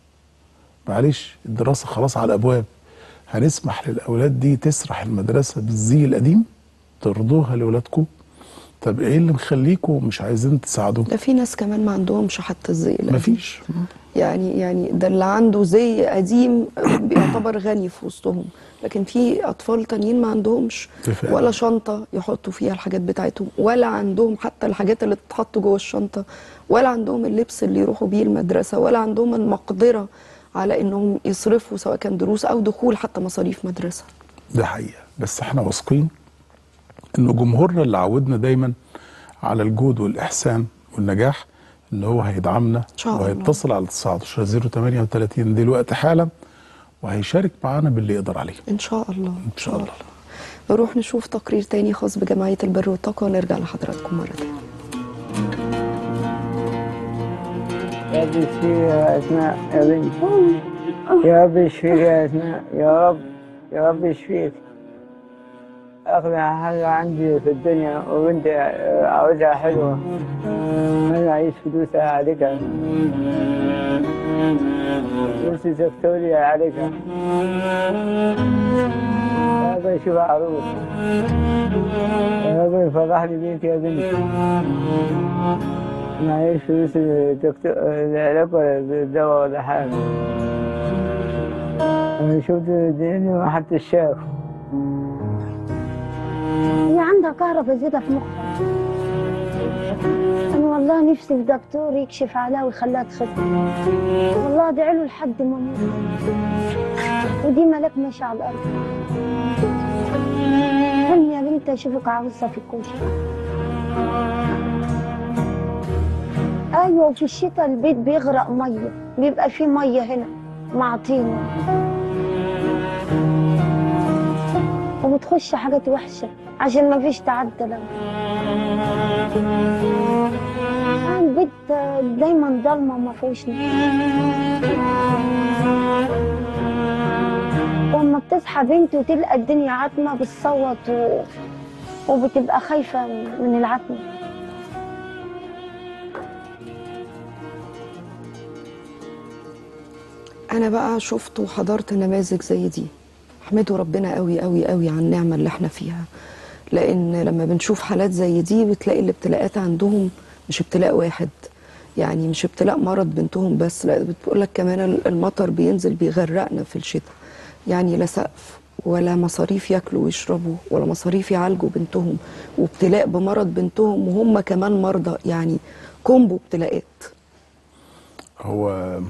معلش الدراسه خلاص على الابواب، هنسمح للاولاد دي تسرح المدرسه بالزي القديم؟ ترضوها لاولادكم؟ طب ايه اللي مخليكم مش عايزين تساعدوا؟ ده في ناس كمان ما عندهمش حتى الزي القديم. مفيش. يعني يعني ده اللي عنده زي قديم بيعتبر غني في وسطهم، لكن في اطفال تانيين ما عندهمش ولا شنطه يحطوا فيها الحاجات بتاعتهم، ولا عندهم حتى الحاجات اللي تتحط جوه الشنطه، ولا عندهم اللبس اللي يروحوا بيه المدرسه، ولا عندهم المقدره على انهم يصرفوا سواء كان دروس او دخول حتى مصاريف مدرسه. ده حقيقه، بس احنا واثقين ان جمهورنا اللي عودنا دايما على الجود والاحسان والنجاح ان هو هيدعمنا وهيتصل على تسعتاشر صفر تمانية وتلاتين دلوقتي حالا وهيشارك معانا باللي يقدر عليه ان شاء الله. ان شاء الله. نروح نشوف تقرير تاني خاص بجمعية البر والتقوى ونرجع لحضراتكم مرة تانية. يا رب اشفيك يا أسماء يا بنتي، يا رب اشفيك يا أسماء، يا رب يا رب اشفيك. أغلى حاجة عندي في الدنيا وبنتي عاوزها حلوة، أنا أعيش فلوسها عليك، فلوس دكتوري عليك، يا رب أشوفها عروس، يا رب يفرحني بيك يا بنتي. معيش فلوس الدكتور العلاج ولا الدواء ولا حاجة، أنا شفت الدنيا ما حدش شاف. هي عندها كهرباء زيادة في مخها، أنا والله نفسي الدكتور يكشف عليها ويخليها تخف، والله أدعي له لحد ما أموت، ودي ملاك ماشي على الأرض. حلمي يا بنتي أشوفك عروسة في الكوشة. ايوه، وفي الشتاء البيت بيغرق ميه، بيبقى فيه ميه هنا مع طينه، وبتخش حاجات وحشه عشان ما فيش تعدل. البيت دايما ضلمه وما فيهوش نور، واما بتصحى بنتي وتلقى الدنيا عتمه بتصوت و... وبتبقى خايفه من العتمه. أنا بقى شفت وحضرت نماذج زي دي، احمدوا ربنا قوي قوي قوي على النعمة اللي احنا فيها، لأن لما بنشوف حالات زي دي بتلاقي الابتلاءات عندهم مش ابتلاء واحد، يعني مش ابتلاء مرض بنتهم بس، لا بتقول لك كمان المطر بينزل بيغرقنا في الشتاء، يعني لا سقف ولا مصاريف ياكلوا ويشربوا ولا مصاريف يعالجوا بنتهم، وابتلاء بمرض بنتهم وهم كمان مرضى، يعني كومبو ابتلاءات. هو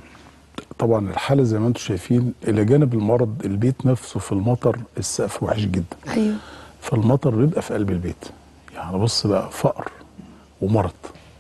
طبعا الحاله زي ما انتم شايفين، الى جانب المرض البيت نفسه في المطر السقف وحش جدا. ايوه، فالمطر بيبقى في قلب البيت، يعني بص بقى فقر ومرض،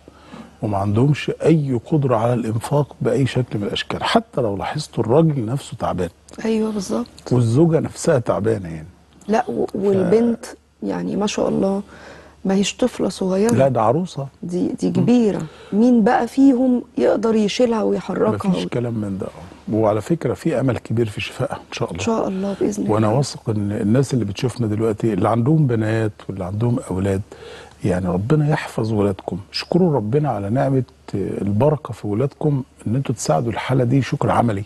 وما عندهمش اي قدره على الانفاق باي شكل من الاشكال. حتى لو لاحظتوا الراجل نفسه تعبان. ايوه بالظبط. والزوجه نفسها تعبانه يعني. لا والبنت ف... يعني ما شاء الله ما هيش طفله صغيره، لا ده عروسه، دي دي كبيره. مين بقى فيهم يقدر يشيلها ويحركها؟ مفيش و... كلام من ده. وعلى فكره في امل كبير في شفائها ان شاء الله. ان شاء الله باذن الله. وانا واثق ان الناس اللي بتشوفنا دلوقتي اللي عندهم بنات واللي عندهم اولاد، يعني ربنا يحفظ ولادكم. اشكروا ربنا على نعمه البركه في ولادكم، ان انتوا تساعدوا الحاله دي شكر عملي،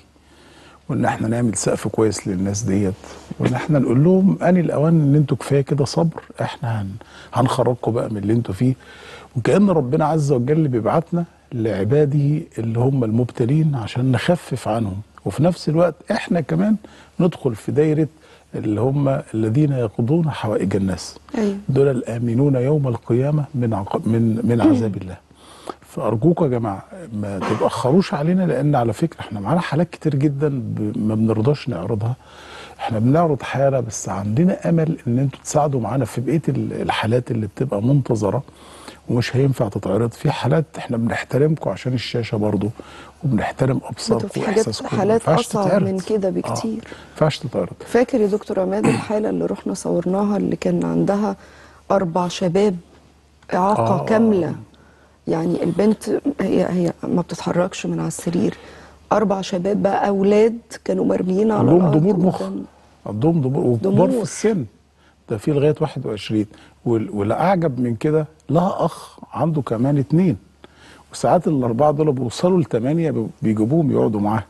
وان احنا نعمل سقف كويس للناس ديت، وان احنا نقول لهم ان الاوان ان انتوا كفايه كده صبر، احنا هن هنخرجكم بقى من اللي انتوا فيه. وكأن ربنا عز وجل بيبعتنا لعباده اللي هم المبتلين عشان نخفف عنهم، وفي نفس الوقت احنا كمان ندخل في دايره اللي هم الذين يقضون حوائج الناس. أيوة. دول الآمنون يوم القيامة من عق... من من عذاب الله. فأرجوكم يا جماعة ما تتأخروش علينا، لأن على فكرة احنا معانا حالات كتير جدا ب... ما بنرضاش نعرضها. احنا بنعرض حالة بس عندنا أمل إن انتوا تساعدوا معانا في بقية الحالات اللي بتبقى منتظرة ومش هينفع تتعرض. في حالات احنا بنحترمكم عشان الشاشة برضو، وبنحترم أبصاركم وإحساسكم. حالات أصعب من كده بكتير. ما ينفعش تتعرض. فاكر يا دكتور عماد الحالة اللي رحنا صورناها اللي كان عندها أربع شباب إعاقة آه. كاملة، يعني البنت هي هي ما بتتحركش من على السرير، أربع شباب بقى أولاد كانوا مرميين على الأرض، عندهم ضمور مخ، عندهم ضمور وكبار في السن، ده في لغاية واحد وعشرين. واللي أعجب من كده لها أخ عنده كمان اتنين، وساعات الأربعة دول بيوصلوا لثمانية بيجيبوهم يقعدوا معاه.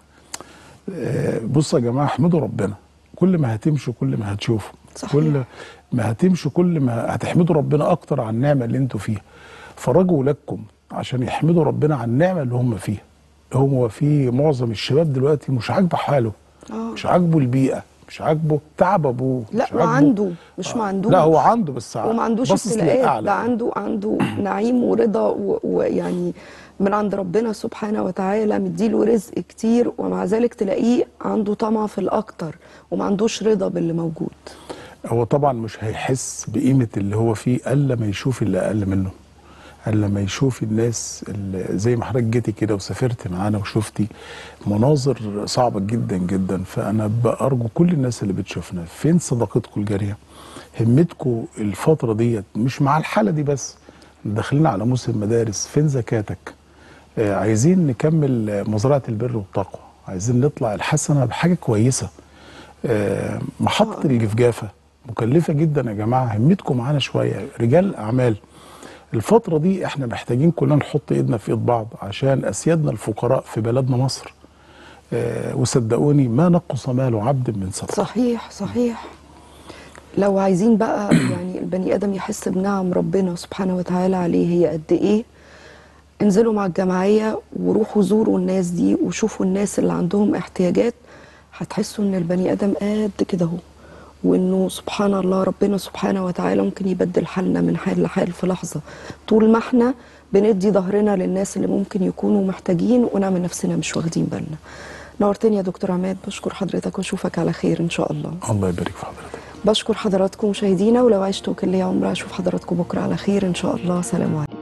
بصوا يا جماعة احمدوا ربنا، كل ما هتمشوا كل ما هتشوفوا، صحيح. كل ما هتمشوا كل ما هتحمدوا ربنا أكتر عن النعمة اللي انتوا فيها. فرجوا ولادكم عشان يحمدوا ربنا عن النعمة اللي هم فيها. هم في معظم الشباب دلوقتي مش عاجبه حاله، أوه. مش عاجبه البيئة، مش عاجبه تعب ابوه، لا وعنده مش ما عندوش، لا هو عنده بس وما عندوش ابتلاءات، ده عنده عنده نعيم ورضا ويعني من عند ربنا سبحانه وتعالى مديله رزق كتير، ومع ذلك تلاقيه عنده طمع في الاكتر وما عندوش رضا باللي موجود. هو طبعا مش هيحس بقيمه اللي هو فيه الا ما يشوف اللي اقل منه. قال لما يشوف الناس اللي زي ما حضرتك جيتي كده وسافرت معانا وشفتي مناظر صعبة جدا جدا. فأنا بأرجو كل الناس اللي بتشوفنا، فين صداقتكم الجارية؟ همتكم الفترة ديت مش مع الحالة دي بس، داخلين على موسم مدارس، فين زكاتك؟ آه عايزين نكمل مزرعة البر والتقوى، عايزين نطلع الحسنة بحاجة كويسة. آه محطة الجفجافة مكلفة جدا يا جماعة، همتكم معانا شوية رجال الأعمال. الفترة دي احنا محتاجين كلنا نحط ايدنا في ايد بعض عشان اسيادنا الفقراء في بلدنا مصر. آه وصدقوني ما نقص مال عبد من صدقة. صحيح صحيح. لو عايزين بقى يعني البني ادم يحس بنعم ربنا سبحانه وتعالى عليه هي قد ايه، انزلوا مع الجمعية وروحوا زوروا الناس دي وشوفوا الناس اللي عندهم احتياجات، هتحسوا ان البني ادم قد كده اهو، وانه سبحان الله ربنا سبحانه وتعالى ممكن يبدل حالنا من حال لحال في لحظة، طول ما احنا بندي ظهرنا للناس اللي ممكن يكونوا محتاجين ونعمل نفسنا مش واخدين بالنا. نورتني يا دكتور عماد، بشكر حضرتك واشوفك على خير ان شاء الله. الله يبارك في حضرتك. بشكر حضراتكم مشاهدينا، ولو عشتوا كل يوم عمر اشوف حضراتكم بكره على خير ان شاء الله. سلام عليكم.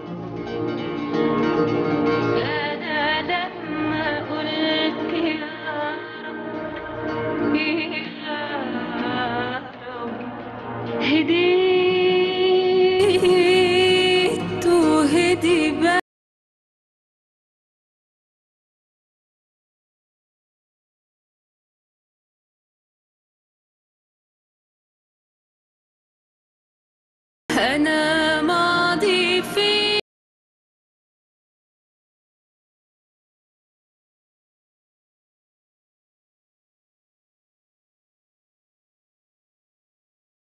هديت وهدي بقى أنا